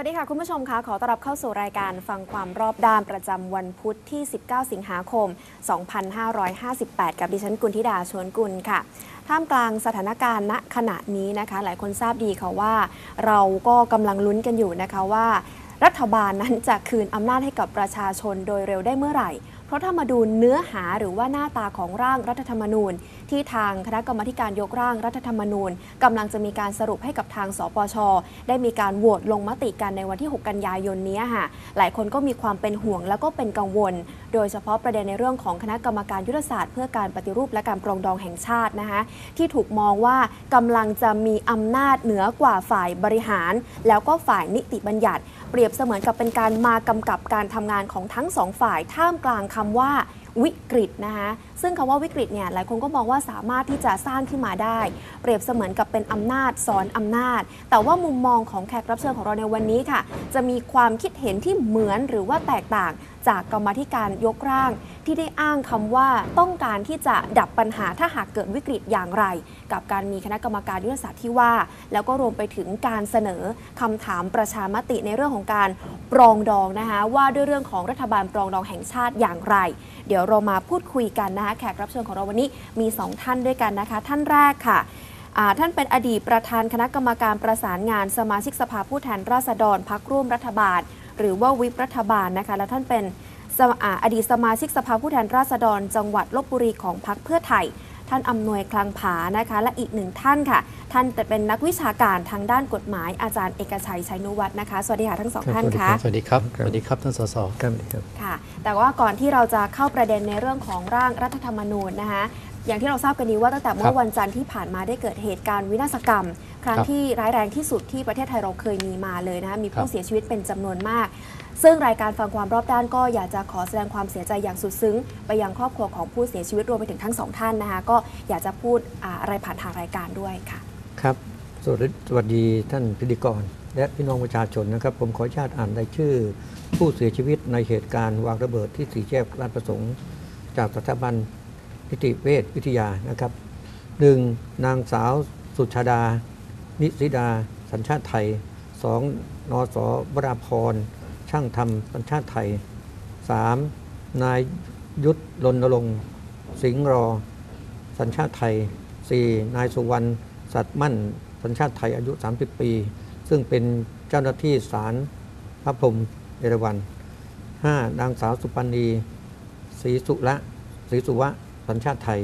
สดีค่ะคุณผู้ชมคะขอต้อนรับเข้าสู่รายการฟังความรอบด้านประจำวันพุธที่ 19 สิงหาคม 2558 กับดิฉันกุลธิดาชวนกุลค่ะท่ามกลางสถานการณ์ณขณะนี้นะคะหลายคนทราบดีค่ะว่าเราก็กำลังลุ้นกันอยู่นะคะว่ารัฐบาลนั้นจะคืนอำนาจให้กับประชาชนโดยเร็วได้เมื่อไหร่เพราะถ้ามาดูเนื้อหาหรือว่าหน้าตาของร่างรัฐธรรมนูญที่ทางคณะกรรมาการยกร่างรัฐธรรมนูญกำลังจะมีการสรุปให้กับทางสปช.ได้มีการโหวตลงมติกันในวันที่ 6 กันยายนนี้ค่ะหลายคนก็มีความเป็นห่วงแล้วก็เป็นกังวลโดยเฉพาะประเด็นในเรื่องของคณะกรรมการยุทธศาสตร์เพื่อการปฏิรูปและการปรองดองแห่งชาตินะคะที่ถูกมองว่ากำลังจะมีอำนาจเหนือกว่าฝ่ายบริหารแล้วก็ฝ่ายนิติบัญญัติเปรียบเสมือนกับเป็นการมากำกับการทำงานของทั้งสองฝ่ายท่ามกลางคำว่าวิกฤตนะคะซึ่งคำว่าวิกฤตเนี่ยหลายคนก็มองว่าสามารถที่จะสร้างขึ้นมาได้เปรียบเสมือนกับเป็นอำนาจซ้อนอำนาจแต่ว่ามุมมองของแขกรับเชิญของเราในวันนี้ค่ะจะมีความคิดเห็นที่เหมือนหรือว่าแตกต่างจากกรรมาธิการยกร่างที่ได้อ้างคำว่าต้องการที่จะดับปัญหาถ้าหากเกิดวิกฤตอย่างไรกับการมีคณะกรรมการยุทธศาสตร์ที่ว่าแล้วก็รวมไปถึงการเสนอคำถามประชามติในเรื่องของการปรองดองนะคะว่าด้วยเรื่องของรัฐบาลปรองดองแห่งชาติอย่างไรเดี๋ยวเรามาพูดคุยกันนะคะแขกรับเชิญของเราวันนี้มี2ท่านด้วยกันนะคะท่านแรกค่ะท่านเป็นอดีตประธานคณะกรรมการประสานงานสมาชิกสภาผู้แทนราษฎรพรรคร่วมรัฐบาลหรือว่าวิปรัฐบาลนะคะและท่านเป็นอดีตสมาชิกสภาผู้แทนราษฎรจังหวัดลพบุรีของพรรคเพื่อไทยท่านอำนวยคลังผานะคะและอีกหนึ่งท่านค่ะท่านเป็นนักวิชาการทางด้านกฎหมายอาจารย์เอกชัยชัยนุวัฒน์นะคะสวัสดีค่ะทั้งสองท่านค่ะสวัสดีครับสวัสดีครับท่านสสครับค่ะแต่ว่าก่อนที่เราจะเข้าประเด็นในเรื่องของร่างรัฐธรรมนูญนะคะอย่างที่เราทราบกันดีว่าตั้งแต่เมื่อวันจันทร์ที่ผ่านมาได้เกิดเหตุการณ์วินาศกรรมครั้งที่ร้ายแรงที่สุดที่ประเทศไทยเราเคยมีมาเลยนะคะมีผู้เสียชีวิตเป็นจำนวนมากซึ่งรายการฟังความรอบด้านก็อยากจะขอแสดงความเสียใจอย่างสุดซึ้งไปยังครอบครัวของผู้เสียชีวิตรวมไปถึงทั้งสองท่านนะคะก็อยากจะพูดอะไรผ่านทางรายการด้วยค่ะครับสวัสดีท่านพิธีกรและพี่น้องประชาชนนะครับผมขออนุญาตอ่านรายชื่อผู้เสียชีวิตในเหตุการณ์วางระเบิดที่สี่แยกราชประสงค์จากสถาบันนิติเวชวิทยานะครับ 1. นางสาวสุชาดานิสิดาสัญชาติไทย 2. นส.วราพรช่างธรรมสัญชาติไทย 3. นายยุทธรณรงค์สิงห์รอสัญชาติไทย 4. นายสุวรรณสัตย์มั่นสัญชาติไทยอายุ30 ปีซึ่งเป็นเจ้าหน้าที่ศาลพระพรหมเอราวัณ 5. นางสาวสุปณีศรีสุวะสัญชาติไทย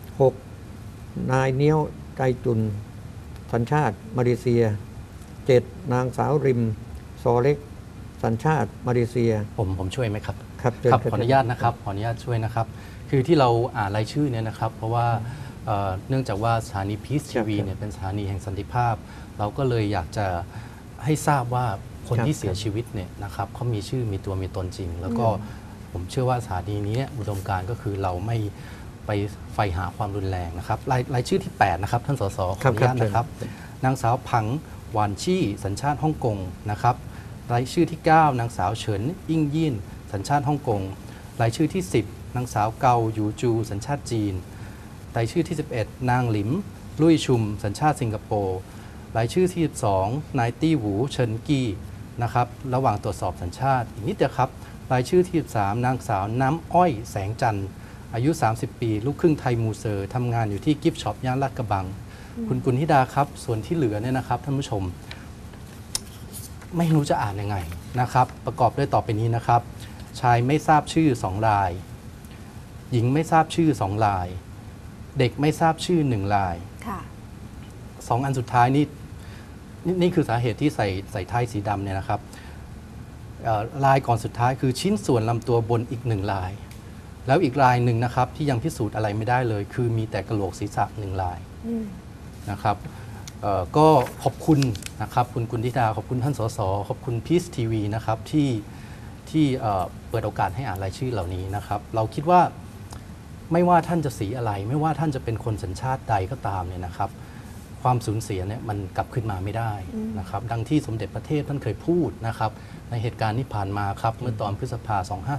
6. นายเนี้ยวใจจุนสัญชาติมาเลเซีย 7. นางสาวริมซอเล็กสัญชาติมาเลเซียผมช่วยไหมครับครับขออนุญาตนะครับขออนุญาตช่วยนะครับคือที่เราอ่านรายชื่อเนี่ยนะครับเพราะว่าเนื่องจากว่าสถานีพีซทีวีเนี่ยเป็นสถานีแห่งสันติภาพเราก็เลยอยากจะให้ทราบว่าคนที่เสียชีวิตเนี่ยนะครับเขามีชื่อมีตัวมีตนจริงแล้วก็ผมเชื่อว่าสถานีนี้อุดมการณ์ก็คือเราไม่ไปใฝ่หาความรุนแรงนะครับรายชื่อที่8นะครับท่านสสขออนุญาตนะครับนางสาวผังหวานชี่สัญชาติฮ่องกงนะครับรายชื่อที่9นางสาวเฉินอิ่งยี่นสัญชาติฮ่องกงรายชื่อที่10นางสาวเกาหยูจูสัญชาติจีนรายชื่อที่11นางหลิมลุยชุมสัญชาติสิงคโปร์รายชื่อที่12นายตี้หวูเฉินกี้นะครับระหว่างตรวจสอบสัญชาติอีกนิดเดียวครับรายชื่อที่13นางสาวน้ำอ้อยแสงจันทร์อายุ30 ปีลูกครึ่งไทยมูเซอร์ทำงานอยู่ที่กิฟต์ช็อปย่านลาดกระบังคุณกุลธิดาครับส่วนที่เหลือเนี่ยนะครับท่านผู้ชมไม่รู้จะอ่านยังไงนะครับประกอบด้วยต่อไปนี้นะครับชายไม่ทราบชื่อ2 รายหญิงไม่ทราบชื่อ2 รายเด็กไม่ทราบชื่อ1 ราย2 อันสุดท้ายนี่คือสาเหตุที่ใส่ไทยสีดำเนี่ยนะครับลายก่อนสุดท้ายคือชิ้นส่วนลำตัวบนอีก1 รายแล้วอีกรายหนึ่งนะครับที่ยังพิสูจน์อะไรไม่ได้เลยคือมีแต่กระโหลกศีรษะ1 รายนะครับก็ขอบคุณนะครับคุณกุลธิดาขอบคุณท่านสสขอบคุณพีซทีวีนะครับที่เปิดโอกาสให้อ่านรายชื่อเหล่านี้นะครับเราคิดว่าไม่ว่าท่านจะสีอะไรไม่ว่าท่านจะเป็นคนสัญชาติใดก็ตามเนี่ยนะครับความสูญเสียเนี่ยมันกลับขึ้นมาไม่ได้นะครับดังที่สมเด็จพระเทพท่านเคยพูดนะครับในเหตุการณ์ที่ผ่านมาครับเมื่อตอนพฤษภา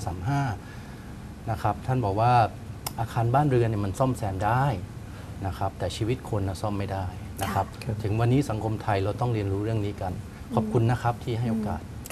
2535นะครับท่านบอกว่าอาคารบ้านเรือนเนี่ยมันซ่อมแซมได้นะครับแต่ชีวิตคนซ่อมไม่ได้นะครับถึงวันนี้สังคมไทยเราต้องเรียนรู้เรื่องนี้กันขอบคุณนะครับที่ให้โอกาส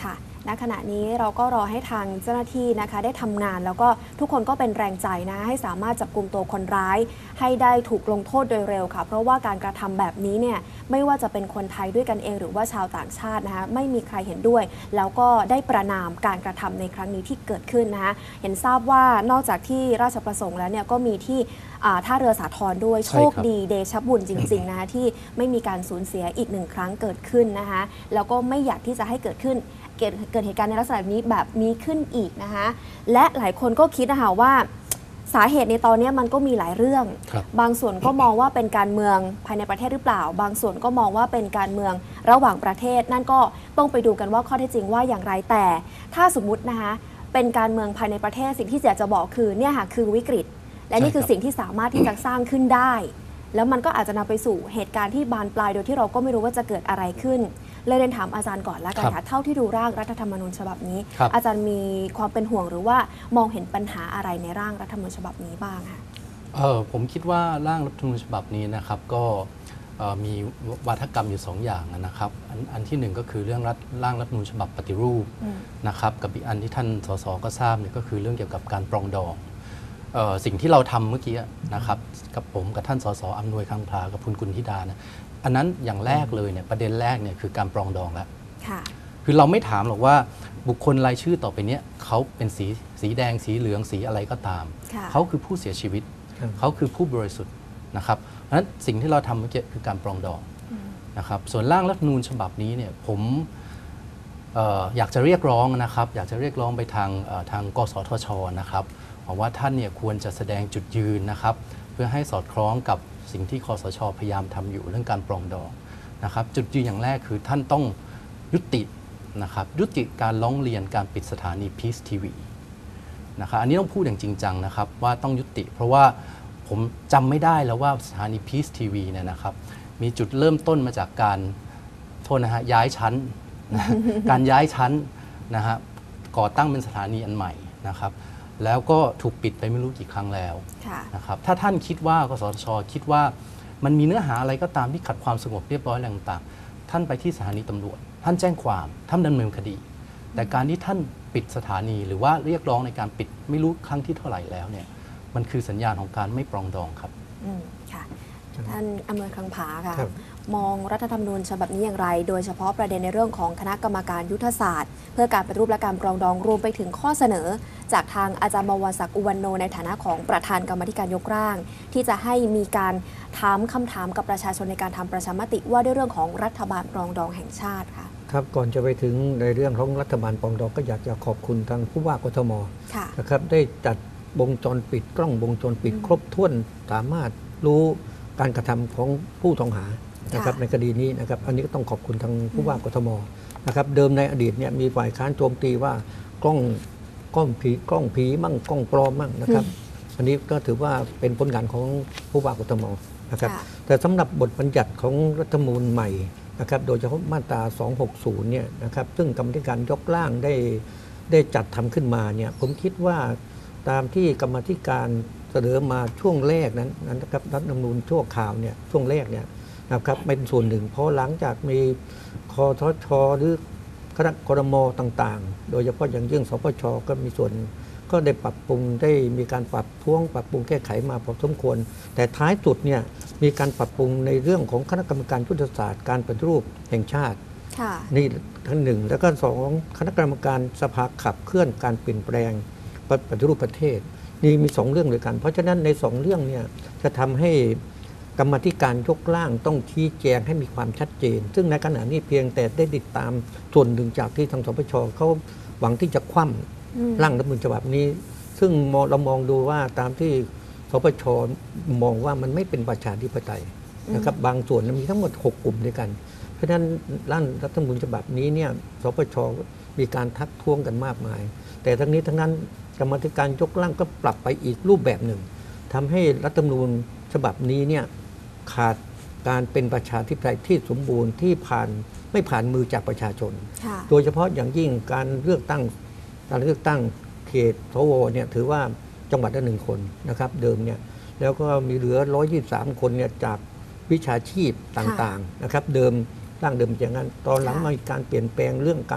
ค่ะณขณะนี้เราก็รอให้ทางเจ้าหน้าที่นะคะได้ทำงานแล้วก็ทุกคนก็เป็นแรงใจนะให้สามารถจับกลุ่มตัวคนร้ายให้ได้ถูกลงโทษโดยเร็วค่ะเพราะว่าการกระทำแบบนี้เนี่ยไม่ว่าจะเป็นคนไทยด้วยกันเองหรือว่าชาวต่างชาตินะคะไม่มีใครเห็นด้วยแล้วก็ได้ประณามการกระทำในครั้งนี้ที่เกิดขึ้นนะคะเห็นทราบว่านอกจากที่ราชประสงค์แล้วเนี่ยก็มีที่ท่าเรือสาทรด้วยโชคดีเดชบุญจริงๆนะคะที่ไม่มีการสูญเสียอีกหนึ่งครั้งเกิดขึ้นนะคะแล้วก็ไม่อยากที่จะให้เกิดเหตุการณ์ในลักษณะแบบนี้ขึ้นอีกนะคะและหลายคนก็คิดนะคะว่าสาเหตุในตอนนี้มันก็มีหลายเรื่องบางส่วนก็มองว่าเป็นการเมืองภายในประเทศหรือเปล่าบางส่วนก็มองว่าเป็นการเมืองระหว่างประเทศนั่นก็ต้องไปดูกันว่าข้อเท็จจริงว่าอย่างไรแต่ถ้าสมมุตินะคะเป็นการเมืองภายในประเทศสิ่งที่อยากจะบอกคือเนี่ยค่ะคือวิกฤตและนี่คือสิ่งที่สามารถที่จะสร้างขึ้นได้แล้วมันก็อาจจะนำไปสู่เหตุการณ์ที่บานปลายโดยที่เราก็ไม่รู้ว่าจะเกิดอะไรขึ้นเลยเรียนถามอาจารย์ก่อนแล้วกันค่ะเท่าที่ดูร่างรัฐธรรมนูญฉบับนี้อาจารย์มีความเป็นห่วงหรือว่ามองเห็นปัญหาอะไรในร่างรัฐธรรมนูญฉบับนี้บ้างคะผมคิดว่าร่างรัฐธรรมนูญฉบับนี้นะครับก็มีวาทกรรมอยู่2อย่างนะครับอันที่1ก็คือเรื่องร่างรัฐธรรมนูญฉบับปฏิรูปนะครับกับอีกอันที่ท่านสสก็ทราบเนี่ยก็คือเรื่องเกี่ยวกับการปรองดองสิ่งที่เราทำเมื่อกี้นะครับกับผมกับท่านสสอำนวยคังพากับคุณกุลธิดานะอันนั้นอย่างแรกเลยเนี่ยประเด็นแรกเนี่ยคือการปรองดองแล้วคือเราไม่ถามหรอกว่าบุคคลรายชื่อต่อไปเนี้ยเขาเป็นสีแดงสีเหลืองสีอะไรก็ตามเขาคือผู้เสียชีวิตเขาคือผู้บริสุทธิ์นะครับเพราะฉะนั้นสิ่งที่เราทำเมื่อกี้คือการปรองดองนะครับส่วนร่างรัฐธรรมนูญฉบับนี้เนี่ยผมอยากจะเรียกร้องนะครับอยากจะเรียกร้องไปทางกสทชนะครับว่าท่านเนี่ยควรจะแสดงจุดยืนนะครับเพื่อให้สอดคล้องกับสิ่งที่คสชพยายามทำอยู่เรื่องการปรองดองนะครับจุดยืนอย่างแรกคือท่านต้องยุตินะครับยุติการร้องเรียนการปิดสถานี Peace TV นะครับอันนี้ต้องพูดอย่างจริงจังนะครับว่าต้องยุติเพราะว่าผมจำไม่ได้แล้วว่าสถานี Peace TV เนี่ยนะครับมีจุดเริ่มต้นมาจากการโทษนะฮะย้ายชั้น การย้ายชั้นนะฮะก่อตั้งเป็นสถานีอันใหม่นะครับแล้วก็ถูกปิดไปไม่รู้กี่ครั้งแล้วนะครับถ้าท่านคิดว่ากสทช.คิดว่ามันมีเนื้อหาอะไรก็ตามที่ขัดความสงบเรียบร้อยอะไรต่างๆท่านไปที่สถานีตำรวจท่านแจ้งความท่านดำเนินคดีแต่การที่ท่านปิดสถานีหรือว่าเรียกร้องในการปิดไม่รู้ครั้งที่เท่าไหร่แล้วเนี่ยมันคือสัญญาณของการไม่ปรองดองครับค่ะท่านอำนวยคังผาค่ะมองรัฐธรรมนูญฉบับนี้อย่างไรโดยเฉพาะประเด็นในเรื่องของคณะกรรมการยุทธศาสตร์เพื่อการปฏิรูปและการปรองดองรวมไปถึงข้อเสนอจากทางอาจารย์บวรศักดิ์อุวันโนในฐานะของประธานกรรมธิการยกร่างที่จะให้มีการถามคำถามกับประชาชนในการทำประชามติว่าด้วยเรื่องของรัฐบาลปรองดองแห่งชาติค่ะครับก่อนจะไปถึงในเรื่องของรัฐบาลปรองดองก็อยากจะขอบคุณทางผู้ว่ากทมนะครับได้จัดวงจรปิดกล้องวงจรปิดครบถ้วนสามารถรู้การกระทำของผู้ต้องหานะครับในคดีนี้นะครับอันนี้ก็ต้องขอบคุณทางผู้ว่ากทมนะครับเดิมในอดีตเนี่ยมีฝ่ายค้านโจมตีว่ากล้องผีมั่งกล้องปลอมมั่งนะครับอันนี้ก็ถือว่าเป็นผลงานของผู้ว่ากทมนะครับแต่สำหรับบทบัญญัติของรัฐธรรมนูญใหม่นะครับโดยเฉพาะมาตรา 260 เนี่ยนะครับซึ่งกรรมธิการยกร่างได้จัดทำขึ้นมาเนี่ยผมคิดว่าตามที่กรรมธิการเสนอมาช่วงแรกนั้นนะครับรัฐธรรมนูญชั่วคราวเนี่ยช่วงแรกเนี่ยนะครับเป็นส่วนหนึ่งเพราะหลังจากมีคทช.หรือคณะกรม.ต่างๆโดยเฉพาะอย่างยิ่งสปช.ก็มีส่วนก็ได้ปรับปรุงได้มีการปรับปรุงแก้ไขมาพอสมควรแต่ท้ายสุดเนี่ยมีการปรับปรุงในเรื่องของคณะกรรมการยุทธศาสตร์การปฏิรูปแห่งชาตินี่ทั้งหนึ่งแล้วก็2คณะกรรมการสภาขับเคลื่อนการเปลี่ยนแปลงปฏิรูปประเทศนี่มี2เรื่องด้วยกันเพราะฉะนั้นใน2เรื่องเนี่ยจะทำให้กรรมธิการยกร่างต้องชี้แจงให้มีความชัดเจนซึ่งในขณะนี้เพียงแต่ได้ติดตามส่วนหนึ่งจากที่ทางสปช.เขาหวังที่จะคว่ำร่างรัฐธรรมนูญฉบับนี้ซึ่งเรามองดูว่าตามที่สปช.มองว่ามันไม่เป็นประชาธิปไตยนะครับบางส่วนมีทั้งหมด6 กลุ่มด้วยกันเพราะฉะนั้นร่างรัฐธรรมนูญฉบับนี้เนี่ยสปช.มีการทักท้วงกันมากมายแต่ทั้งนี้ทั้งนั้นกรรมธิการยกร่างก็ปรับไปอีกรูปแบบหนึ่งทำให้รัฐธรรมนูญฉบับนี้เนี่ยขาดการเป็นประชาธิปไตยที่สมบูรณ์ที่ไม่ผ่านมือจากประชาชนโดยเฉพาะอย่างยิ่งการเลือกตั้งเขตสวเนี่ยถือว่าจังหวัดละ1 คนนะครับเดิมเนี่ยแล้วก็มีเหลือ123 คนเนี่ยจากวิชาชีพต่างๆนะครับร่างเดิมอย่างนั้นตอนหลังมีการเปลี่ยนแปลงเรื่องการ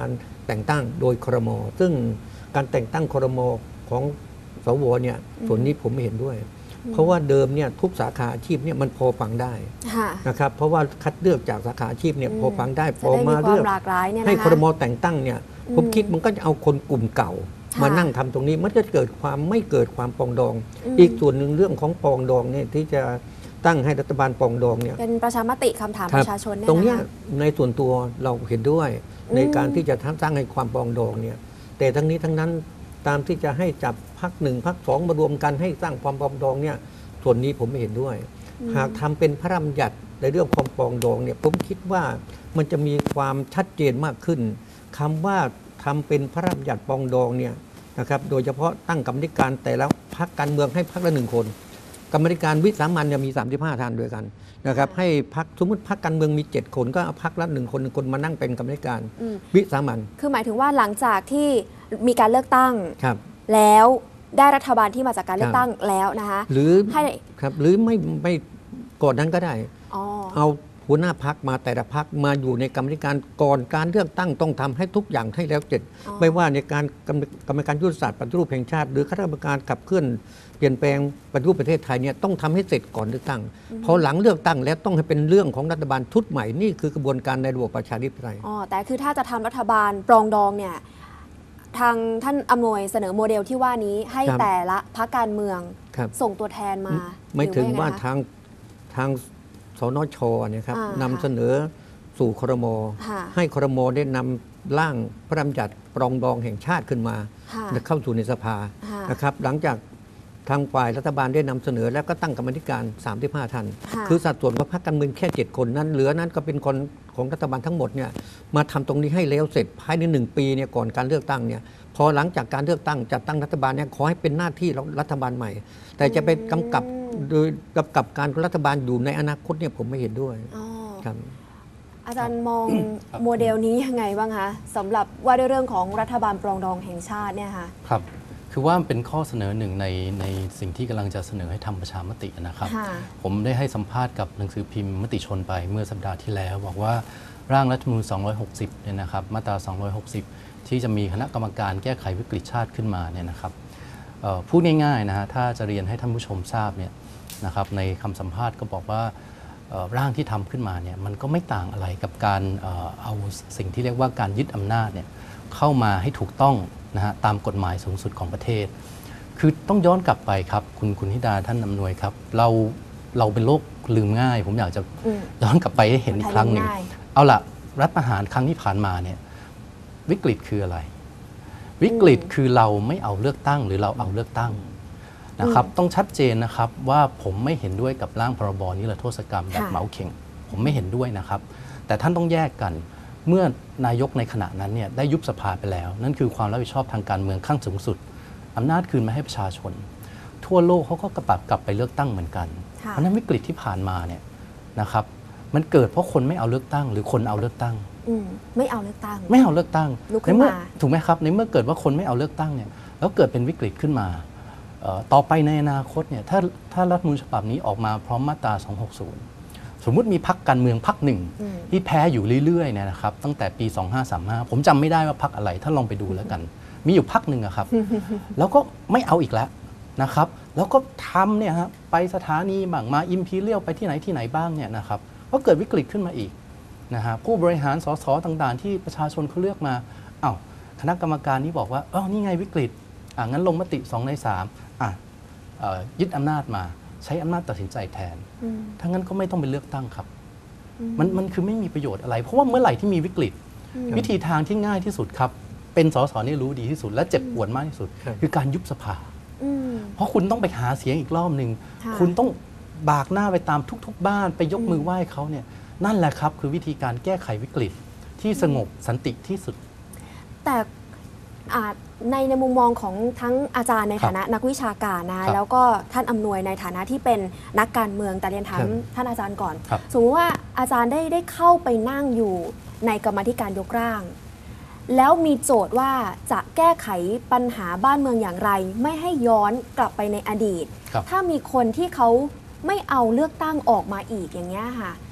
แต่งตั้งโดยครม.ซึ่งการแต่งตั้งครม.ของสวเนี่ยส่วนนี้ผมไม่เห็นด้วย เพราะว่าเดิมเนี่ยทุกสาขาอาชีพเนี่ยมันพอฟังได้นะครับเพราะว่าคัดเลือกจากสาขาอาชีพเนี่ยพอฟังได้พอมาเลือกให้ครม.แต่งตั้งเนี่ยผมคิดมันก็จะเอาคนกลุ่มเก่ามานั่งทำตรงนี้มันจะเกิดความไม่เกิดความปองดองอีกส่วนหนึ่งเรื่องของปองดองเนี่ยที่จะตั้งให้รัฐบาลปองดองเนี่ยเป็นประชามติคำถามประชาชนเนี่ยตรงนี้ในส่วนตัวเราเห็นด้วยในการที่จะสร้างให้ความปองดองเนี่ยแต่ทั้งนี้ทั้งนั้นตามที่จะให้จับพรรคหนึ่งพรรคสองมารวมกันให้สร้างความปองดองเนี่ยส่วนนี้ผมไม่เห็นด้วยหากทำเป็นพระราชบัญญัติในเรื่องความปองดองเนี่ยผมคิดว่ามันจะมีความชัดเจนมากขึ้นคำว่าทำเป็นพระราชบัญญัติปองดองเนี่ยนะครับโดยเฉพาะตั้งกรรมการแต่ละพรรคการเมืองให้พรรคละ1 คนกรรมการวิสามัญมี35 ท่านด้วยกันนะครับให้พรรคสมมติพรรคการเมืองมี7 คนก็เอาพรรคละ1 คนมานั่งเป็นกรรมการวิสามัญคือหมายถึงว่าหลังจากที่มีการเลือกตั้งแล้วได้รัฐบาลที่มาจากการเลือกตั้งแล้วนะคะหรือครับหรือไม่ก่อนนั้นก็ได้เอาหัวหน้าพรรคมาแต่ละพรรคมาอยู่ในกรรมการก่อนการเลือกตั้งต้องทำให้ทุกอย่างให้แล้วเสร็จไม่ว่าในการกรรมการยุทธศาสตร์ปฏิรูปแห่งชาติหรือคณะกรรมการขับเคลื่อนเปลี่ยนแปลงปฏิรูปประเทศไทยเนี่ยต้องทำให้เสร็จก่อนเลือกตั้งพอหลังเลือกตั้งแล้วต้องให้เป็นเรื่องของรัฐบาลชุดใหม่นี่คือกระบวนการในระบบประชาธิปไตยแต่คือถ้าจะทำรัฐบาลปรองดองเนี่ยทางท่านอำนวยเสนอโมเดลที่ว่านี้ให้แต่ละพรรคการเมืองส่งตัวแทนมาไม่ถึงว่าทางสนช.เนี่ยครับนำเสนอสู่ครม.ให้ครม.ได้นำร่างพระราชบัญญัติปรองดองแห่งชาติขึ้นมาเข้าสู่ในสภานะครับหลังจากทางฝ่ายรัฐบาลได้นำเสนอแล้วก็ตั้งกรรมการ35 ท่านคือสัดส่วนของพรรคการเมืองแค่7 คนนั้นเหลือนั้นก็เป็นคนของรัฐบาลทั้งหมดเนี่ยมาทำตรงนี้ให้แล้วเสร็จภายใน1 ปีเนี่ยก่อนการเลือกตั้งเนี่ยพอหลังจากการเลือกตั้งจัดตั้งรัฐบาลเนี่ยขอให้เป็นหน้าที่รัฐบาลใหม่แต่จะไปกำกับโดยกับการรัฐบาลอยู่ในอนาคตเนี่ยผมไม่เห็นด้วยครับอาจารย์มองโมเดลนี้ยังไงบ้างคะสำหรับว่าด้วยเรื่องของรัฐบาลปรองดองแห่งชาติเนี่ยค่ะครับคือว่าเป็นข้อเสนอหนึ่งในสิ่งที่กำลังจะเสนอให้ทำประชามตินะครับผมได้ให้สัมภาษณ์กับหนังสือพิมพ์มติชนไปเมื่อสัปดาห์ที่แล้วบอกว่าร่างรัฐธรรมนูญ260เนี่ยนะครับมาตรา260ที่จะมีคณะกรรมการแก้ไขวิกฤตชาติขึ้นมาเนี่ยนะครับพูดง่ายๆนะฮะถ้าจะเรียนให้ท่านผู้ชมทราบเนี่ยนะครับในคำสัมภาษณ์ก็บอกว่าร่างที่ทำขึ้นมาเนี่ยมันก็ไม่ต่างอะไรกับการเอาสิ่งที่เรียกว่าการยึดอำนาจเนี่ยเข้ามาให้ถูกต้องนะฮะตามกฎหมายสูงสุดของประเทศคือต้องย้อนกลับไปครับคุณธิดาท่านอำนวยครับเราเป็นโรคลืมง่ายผมอยากจะย้อนกลับไปให้เห็นอีกครั้งหนึ่งเอาล่ะรัฐประหารครั้งที่ผ่านมาเนี่ยวิกฤตคืออะไรวิกฤตคือเราไม่เอาเลือกตั้งหรือเราเอาเลือกตั้งนะครับต้องชัดเจนนะครับว่าผมไม่เห็นด้วยกับร่างพรบนิรโทษกรรมแบบเหมาเข่งผมไม่เห็นด้วยนะครับแต่ท่านต้องแยกกันเมื่อนายกในขณะนั้นเนี่ยได้ยุบสภาไปแล้วนั่นคือความรับผิดชอบทางการเมืองขั้นสูงสุดอำนาจคืนมาให้ประชาชนทั่วโลกเขาก็กลับไปเลือกตั้งเหมือนกันเพราะนั้นวิกฤตที่ผ่านมาเนี่ยนะครับมันเกิดเพราะคนไม่เอาเลือกตั้งหรือคนเอาเลือกตั้งไม่เอาเลือกตั้งในเมื่อถูกไหมครับในเมื่อเกิดว่าคนไม่เอาเลือกตั้งเนี่ยแล้วเกิดเป็นวิกฤตขึ้นมาต่อไปในอนาคตเนี่ยถ้ารัฐธรรมนูญฉบับนี้ออกมาพร้อมมาตรา260สมมุติมีพรรคการเมืองพรรคหนึ่งที่แพ้อยู่เรื่อยๆเนี่ยนะครับตั้งแต่ปี2535ผมจำไม่ได้ว่าพรรคอะไรถ้าลองไปดูแล้วกันมีอยู่พรรคหนึ่งครับแล้วก็ไม่เอาอีกแล้วนะครับแล้วก็ทำเนี่ยฮะไปสถานีบ้างมาอิมพีเรียลไปที่ไหนบ้างเนี่ยนะครับก็เกิดวิกฤตขึ้นมาอีกนะฮะผู้บริหารสสต่างๆที่ประชาชนเขาเลือกมาคณะกรรมการนี้บอกว่านี่ไงวิกฤตงั้นลงมติ2 ใน 3ยึดอำนาจมาใช้อำนาจตัดสินใจแทนถ้างั้นก็ไม่ต้องไปเลือกตั้งครับมันคือไม่มีประโยชน์อะไรเพราะว่าเมื่อไหร่ที่มีวิกฤตวิธีทางที่ง่ายที่สุดครับเป็นสสนี่รู้ดีที่สุดและเจ็บปวดมากที่สุดคือการยุบสภาเพราะคุณต้องไปหาเสียงอีกรอบหนึ่งคุณต้องบากหน้าไปตามทุกๆบ้านไปยกมือไหว้เขาเนี่ยนั่นแหละครับคือวิธีการแก้ไขวิกฤตที่สงบสันติที่สุดแต่ในมุมมองของทั้งอาจารย์ในฐานะนักวิชาการนะแล้วก็ท่านอำนวยในฐานะที่เป็นนักการเมืองแต่เรียนถามท่านอาจารย์ก่อนสมมติว่าอาจารย์ได้เข้าไปนั่งอยู่ในกรรมาธิการยกร่างแล้วมีโจทย์ว่าจะแก้ไขปัญหาบ้านเมืองอย่างไรไม่ให้ย้อนกลับไปในอดีตถ้ามีคนที่เขาไม่เอาเลือกตั้งออกมาอีกอย่างเงี้ยค่ะ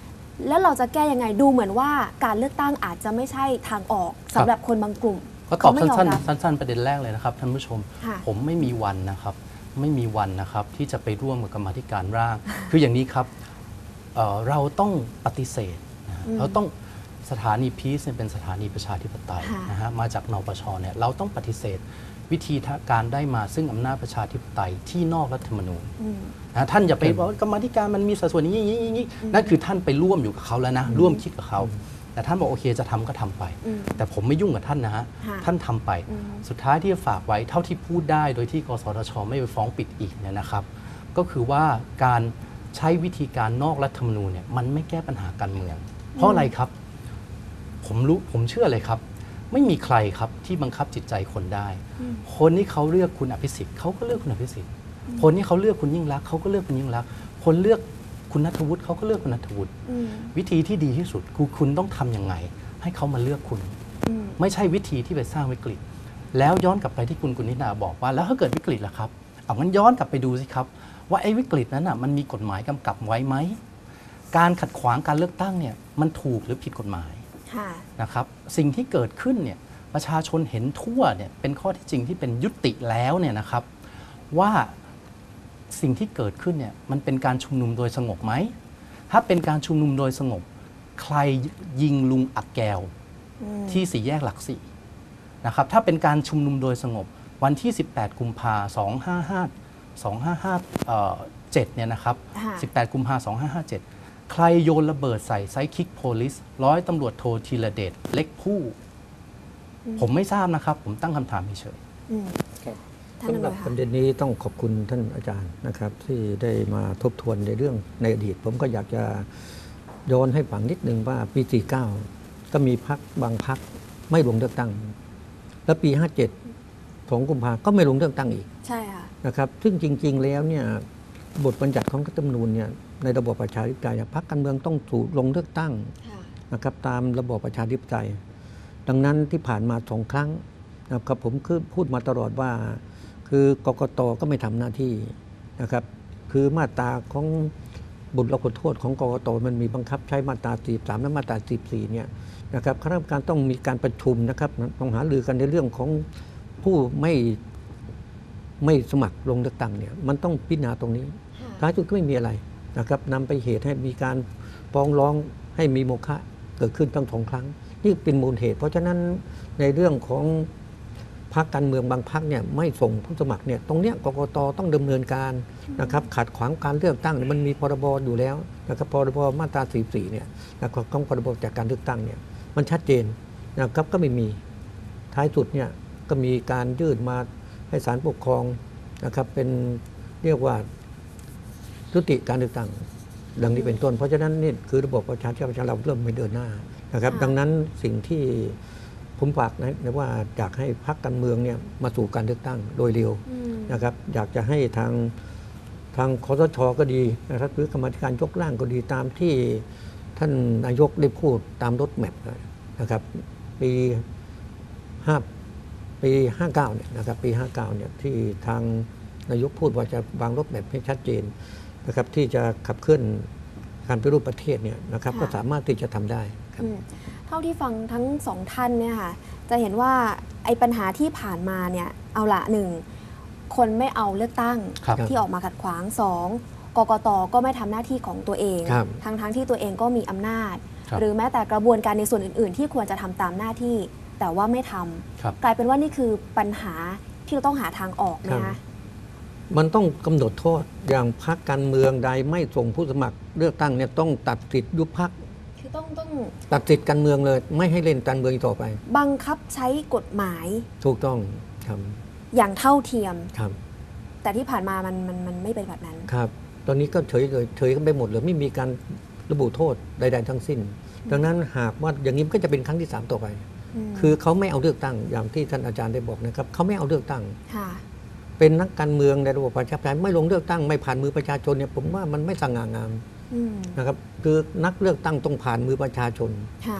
แล้วเราจะแก้ยังไงดูเหมือนว่าการเลือกตั้งอาจจะไม่ใช่ทางออกสำหรับคนบางกลุ่มก็ตอบเขาไม่ยอมสั้นรับๆสั้นๆประเด็นแรกเลยนะครับท่านผู้ชมค่ะผมไม่มีวันนะครับไม่มีวันนะครับที่จะไปร่วมกับกรรมาธิการร่าง คืออย่างนี้ครับเราต้องปฏิเสธนะฮะเราต้องสถานีพีซเนี่ยเป็นสถานีประชาธิปไตยค่ะนะฮะมาจากนปชเนี่ยเราต้องปฏิเสธวิธีการได้มาซึ่งอำนาจประชาธิปไตยที่นอกรัฐธรรมนูญ นะท่านอย่าไปบอกว่ากรรมาธิการมันมีสัดส่วนอย่างนี้นั่นคือท่านไปร่วมอยู่กับเขาแล้วนะร่วมคิดกับเขาแต่ท่านบอกโอเคจะทำก็ทำไป แต่ผมไม่ยุ่งกับท่านนะฮะค่ะท่านทำไป สุดท้ายที่จะฝากไว้เท่าที่พูดได้โดยที่กสทชไม่ไปฟ้องปิดอีกเนี่ยนะครับ ก็คือว่าการใช้วิธีการนอกรัฐธรรมนูญเนี่ยมันไม่แก้ปัญหาการเมือง เพราะอะไรครับ ผมเชื่อเลยครับ ไม่มีใครครับที่บังคับจิตใจคนได้ คนที่เขาเลือกคุณอภิสิทธิ์เขาก็เลือกคุณอภิสิทธิ์ คนที่เขาเลือกคุณยิ่งรักษณ์เขาก็เลือกคุณยิ่งรักษณ์คนเลือกคุณณัฐวุฒิเขาก็เลือกคุณณัฐวุฒิวิธีที่ดีที่สุดคือคุณต้องทำยังไง ให้เขามาเลือกคุณ ไม่ใช่วิธีที่ไปสร้างวิกฤต แล้วย้อนกลับไปที่คุณกุณินาบอกว่าแล้วถ้าเกิดวิกฤตล่ะครับเอางั้นย้อนกลับไปดูสิครับ ว่าไอ้วิกฤตนั้นน่ะมันมีกฎหมายกำกับไว้ไหมการขัดขวางการเลือกตั้งเนี่ยมันถูกหรือผิดกฎหมายค่ะนะครับสิ่งที่เกิดขึ้นเนี่ยประชาชนเห็นทั่วเนี่ยเป็นข้อที่จริงที่เป็นยุติแล้วเนี่ยนะครับว่าสิ่งที่เกิดขึ้นเนี่ยมันเป็นการชุมนุมโดยสงบไหมถ้าเป็นการชุมนุมโดยสงบใครยิงลุงอักแก้วที่สี่แยกหลักสี่นะครับถ้าเป็นการชุมนุมโดยสงบวันที่ 18 กุมภาพันธ์2557เนี่ยนะครับค่ะ 18 กุมภาพันธ์2557 ใครโยนระเบิดใส่ไซคิกโพลิสร้อยตำรวจโทธีรเดชเล็กผู้ ผมไม่ทราบนะครับ ผมตั้งคำถามเฉยท่านอสำหนุรับค่ะประเด็นนี้ต้องขอบคุณท่านอาจารย์นะครับ ที่ได้มาทบทวนในเรื่องในอดีต ผมก็อยากจะย้อนให้ฟังนิดนึงว่าปี 49 ก็มีพรรคบางพรรคไม่ลงเลือกตั้ง แล้วปี 57 2 กุมภาก็ไม่ลงเลือกตั้งอีกใช่ค่ะนะครับซึ่งจริง ๆ แล้วเนี่ยบทบัญญัติของรัฐธรรมนูญเนี่ยในระบอบประชาธิปไตยเนี่ยพรรคการเมืองต้องถูกลงเลือกตั้งค่ะนะครับตามระบอบประชาธิปไตย ดังนั้นที่ผ่านมา2 ครั้งนะครับผมคือพูดมาตลอดว่า คือกกตก็ไม่ทำหน้าที่นะครับคือมาตราของบุตรละคุณโทษของกกตมันมีบังคับใช้มาตรา 43 และมาตรา 44 เนี่ยนะครับคณะกรรมการต้องมีการประชุมนะครับต้องหารือกันในเรื่องของผู้ไม่สมัครลงเลือกตั้งเนี่ยมันต้องพิจารณาตรงนี้ ท้ายสุดก็ไม่มีอะไรนะครับนำไปเหตุให้มีการฟ้องร้องให้มีโมฆะเกิดขึ้นตั้ง2 ครั้ง นี่เป็นมูลเหตุ เพราะฉะนั้นในเรื่องของพรรคการเมืองบางพรรคเนี่ยไม่ส่งผู้สมัครเนี่ยตรงเนี้ยกกตต้องดำเนินการนะครับขัดขวางการเลือกตั้งเนี่ยมันมีพรบอยู่แล้วนะครับพรบมาตรา 44 เนี่ยนะครับของพรบจากการเลือกตั้งเนี่ยมันชัดเจนนะครับก็ไม่มีท้ายสุดเนี่ยก็มีการยื่นมาให้ศาลปกครองนะครับเป็นเรียกว่ายุติการเลือกตั้งดังนี้เป็นต้นเพราะฉะนั้นนี่คือระบบประชาธิปไตยเราเริ่มไม่เดินหน้านะครับดังนั้นสิ่งที่ผมฝากนะว่าอยากให้พรรคการเมืองเนี่ยมาสู่การเลือกตั้งโดยเร็วนะครับอยากจะให้ทางคสช.ก็ดีนะครับหรือกรรมาธิการยกร่างก็ดีตามที่ท่านนายกได้พูดตามรถแมพนะครับปี 59 เนี่ยนะครับปี 59 เนี่ยที่ทางนายกพูดว่าจะวางรถแมพให้ชัดเจนนะครับที่จะขับเคลื่อนการปฏิรูปประเทศเนี่ยนะครับก็สามารถที่จะทำได้ครับเท่าที่ฟังทั้งสองท่านเนี่ยค่ะจะเห็นว่าไอ้ปัญหาที่ผ่านมาเนี่ยเอาละหนึ่งคนไม่เอาเลือกตั้งครับที่ออกมาขัดขวางสองกกตก็ไม่ทำหน้าที่ของตัวเองครับทั้งที่ตัวเองก็มีอำนาจครับหรือแม้แต่กระบวนการในส่วนอื่น ๆ ที่ควรจะทำตามหน้าที่ แต่ว่าไม่ทำครับกลายเป็นว่านี่คือปัญหาที่เราต้องหาทางออกนะครัคะบ มันต้องกำหนดโทษอย่างพรรคการเมืองใดไม่ส่งผู้สมัครเลือกตั้งเนี่ยต้องตัดสิทธิ์ยุบพรรคคือต้องตัดสิทธิ์การเมืองเลย ไม่ให้เล่นการเมืองอีกต่อไปบังคับใช้กฎหมายถูกต้องครับอย่างเท่าเทียมครับแต่ที่ผ่านมามันไม่เป็นแบบนั้นครับ ตอนนี้ก็เฉยเลยเฉยกันไปหมดเลยไม่มีการระบุโทษใดๆทั้งสิ้น ดังนั้นหากว่าอย่างนี้มันก็จะเป็นครั้งที่ 3 ต่อไป คือเขาไม่เอาเลือกตั้งอย่างที่ท่านอาจารย์ได้บอกนะครับเขาไม่เอาเลือกตั้งค่ะเป็นนักการเมืองในระบบประชาธิปไตยไม่ลงเลือกตั้งไม่ผ่านมือประชาชนเนี่ยผมว่ามันไม่สง่างามนะครับคือนักเลือกตั้งต้องผ่านมือประชาชนค่ะค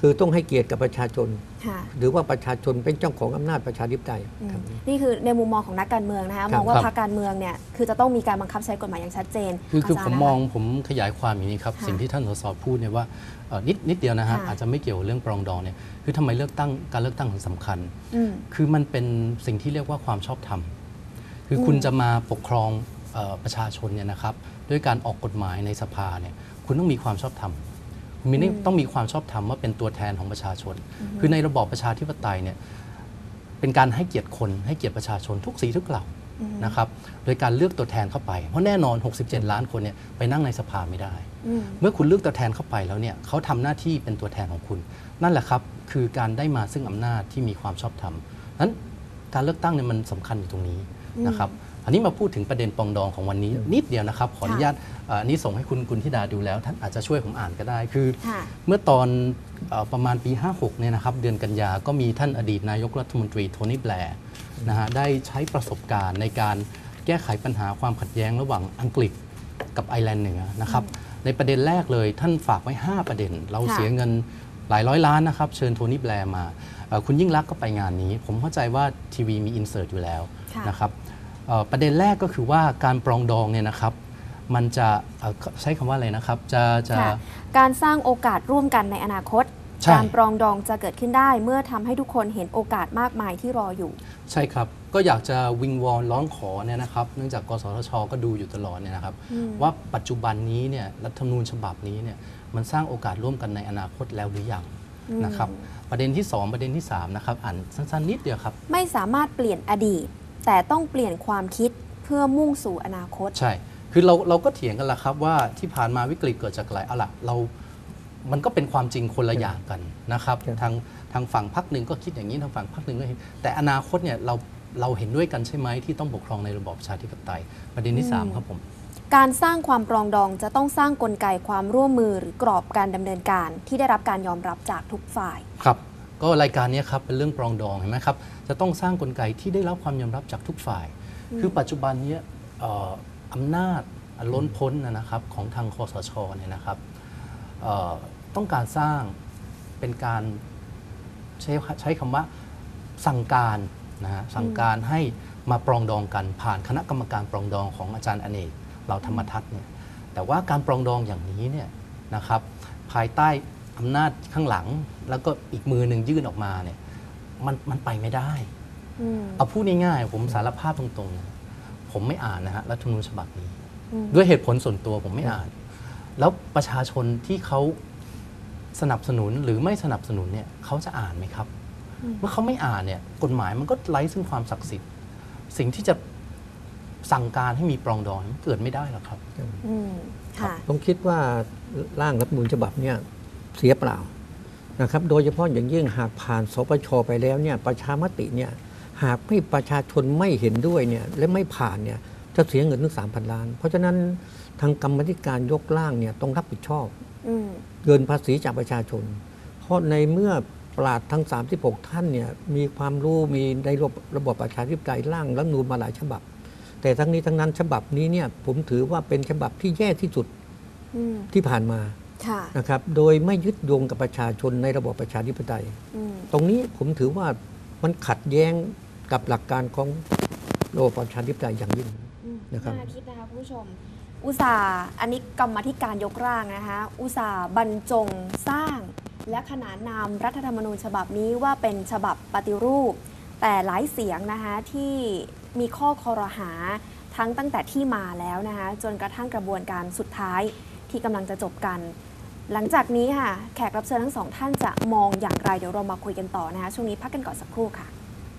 คือต้องให้เกียรติกับประชาชนค่ะหรือว่าประชาชนเป็นเจ้าของอำนาจประชาธิปไตยอืมครับนี่คือในมุมมองของนักการเมืองนะคะครัมบองว่าพรรคการเมืองเนี่ยคือจะต้องมีการบังคับใช้กฎหมายอย่างชัดเจนคืออาจารย์ผมนะคะมองผมขยายความอย่างนี้ครับค่ะสิ่งที่ท่านสสพูดเนี่ยว่านิดเดียวนะฮะค่ะอาจจะไม่เกี่ยวกับเรื่องปรองดองเนี่ยคือทำไมการเลือกตั้งถึงสำคัญอืมคือมันเป็นสิ่งที่เรียกว่าความชอบธรรม คือคุณจะมาปกครองประชาชนเนี่ยนะครับด้วยการออกกฎหมายในสภาเนี่ยคุณต้องมีความชอบธรรมคุณต้องมีความชอบธรรมว่าเป็นตัวแทนของประชาชน คือในระบอบประชาธิปไตยเนี่ยเป็นการให้เกียรติคนให้เกียรติประชาชนทุกสีทุกเหล่านะครับโดยการเลือกตัวแทนเข้าไปเพราะแน่นอน 67 ล้านคนเนี่ยไปนั่งในสภาไม่ได้ เมื่อคุณเลือกตัวแทนเข้าไปแล้วเนี่ยเขาทำหน้าที่เป็นตัวแทนของคุณ นั่นแหละครับคือการได้มาซึ่งอำนาจที่มีความชอบธรรมนั้นการเลือกตั้งเนี่ยมันสำคัญอยู่ตรงนี้นะครับอันนี้มาพูดถึงประเด็นปรองดองของวันนี้นิดเดียวนะครับขออนุญาตอันนี้ส่งให้คุณกุลธิดาดูแล้วท่านอาจจะช่วยผมอ่านก็ได้คือค่ะเมื่อตอนประมาณปี 56 เนี่ยนะครับเดือนกันยาก็มีท่านอดีตนายกรัฐมนตรีโทนี่แบร์นะฮะได้ใช้ประสบการณ์ในการแก้ไขปัญหาความขัดแย้งระหว่างอังกฤษกับไอร์แลนด์เหนือนะครับในประเด็นแรกเลยท่านฝากไว้ 5 ประเด็น เราเสียเงินหลายร้อยล้านนะครับเชิญโทนี่แบร์มาคุณยิ่งลักษณ์ก็ไปงานนี้ ผมเข้าใจว่าทีวีมีอินเสิร์ตอยู่แล้วนะครับประเด็นแรกก็คือว่าการปรองดองเนี่ยนะครับมันจะใช้คำว่าอะไรนะครับจะการสร้างโอกาสร่วมกันในอนาคตใช่การปรองดองจะเกิดขึ้นได้เมื่อทำให้ทุกคนเห็นโอกาสมากมายที่รออยู่ใช่ครับก็อยากจะวิงวอนร้องขอเนี่ยนะครับเนื่องจากกสทชก็ดูอยู่ตลอดเนี่ยนะครับว่าปัจจุบันนี้เนี่ยรัฐธรรมนูญฉบับนี้เนี่ยมันสร้างโอกาสร่วมกันในอนาคตแล้วหรือยังนะครับประเด็นที่ 2 ประเด็นที่ 3นะครับอ่านสั้นๆนิดเดียวครับไม่สามารถเปลี่ยนอดีต แต่ต้องเปลี่ยนความคิดเพื่อมุ่งสู่อนาคตใช่คือเราก็เถียงกันละครับว่าที่ผ่านมาวิกฤตเกิดจากอะไรเอาล่ะมันก็เป็นความจริงคนละอย่างกันนะครับครับทางฝั่งพรรคหนึ่งก็คิดอย่างนี้ทางฝั่งพรรคหนึ่งก็เห็นแต่อนาคตเนี่ยเราเห็นด้วยกันใช่ไหมที่ต้องปกครองในระบอบประชาธิปไตยประเด็นที่ 3 ครับผมการสร้างความปรองดองจะต้องสร้างกลไกความร่วมมือหรือกรอบการดำเนินการที่ได้รับการยอมรับจากทุกฝ่ายครับก็รายการนี้ครับเป็นเรื่องปรองดองเห็นไหมครับจะต้องสร้างกลไกที่ได้รับความยอมรับจากทุกฝ่าย คือปัจจุบันนี้อำนาจล้นพ้นนะครับของทางคสชเนี่ยนะครับต้องการสร้างเป็นการใช้คำว่าสั่งการนะฮะสั่งการให้มาปรองดองกันผ่านคณะกรรมการปรองดองของอาจารย์อเนกเหล่าธรรมทัศน์เนี่ยแต่ว่าการปรองดองอย่างนี้เนี่ยนะครับภายใต้อำนาจข้างหลังแล้วก็อีกมือหนึ่งยื่นออกมาเนี่ยมันไปไม่ได้เอาพูดง่ายๆผมสารภาพตรงๆนะผมไม่อ่านนะฮะรัฐธรรมนูญฉบับนี้ด้วยเหตุผลส่วนตัวผมไม่อ่าน แล้วประชาชนที่เขาสนับสนุนหรือไม่สนับสนุนเนี่ยเขาจะอ่านไหมครับเมื่อเขาไม่อ่านเนี่ยกฎหมายมันก็ไร้ซึ่งความศักดิ์สิทธิ์สิ่งที่จะสั่งการให้มีปรองดองมันเกิดไม่ได้หรอกครับค่ะผมคิดว่าร่างรัฐธรรมนูญฉบับเนี่ยเสียเปล่านะครับโดยเฉพาะอย่างยิ่งหากผ่านสปชไปแล้วเนี่ยประชามติเนี่ยหากไม่ประชาชนไม่เห็นด้วยเนี่ยและไม่ผ่านเนี่ยจะเสียเงินถึง 3,000 ล้าน เพราะฉะนั้นทางกรรมาธิการยกร่างเนี่ยต้องรับผิดชอบเงินภาษีจากประชาชน เพราะในเมื่อปราชญ์ทั้ง 36 ท่านเนี่ยมีความรู้มีในระบบประชาธิปไตยร่างรัฐธรรมนูญมาหลายฉบับ แต่ทั้งนี้ทั้งนั้นฉบับนี้เนี่ยผมถือว่าเป็นฉบับที่แย่ที่สุดที่ผ่านมานะครับโดยไม่ยึดโยงกับประชาชนในระบบประชาธิปไตยตรงนี้ผมถือว่ามันขัดแย้งกับหลักการของระบบประชาธิปไตยอย่างยิ่งนะครับน่าคิดนะคะคุณผู้ชม อุตสาห์อันนี้กรรมาธิการยกร่างนะคะอุตสาห์บรรจงสร้างและขนานนามรัฐธรรมนูญฉบับนี้ว่าเป็นฉบับปฏิรูป แต่หลายเสียงนะคะที่มีข้อคอรหาตั้งแต่ที่มาแล้วนะคะจนกระทั่งกระบวนการสุดท้ายที่กำลังจะจบกัน หลังจากนี้ค่ะแขกรับเชิญทั้งสองท่านจะมองอย่างไรเดี๋ยวเรามาคุยกันต่อนะคะช่วงนี้พักกันก่อนสักครู่ค่ะ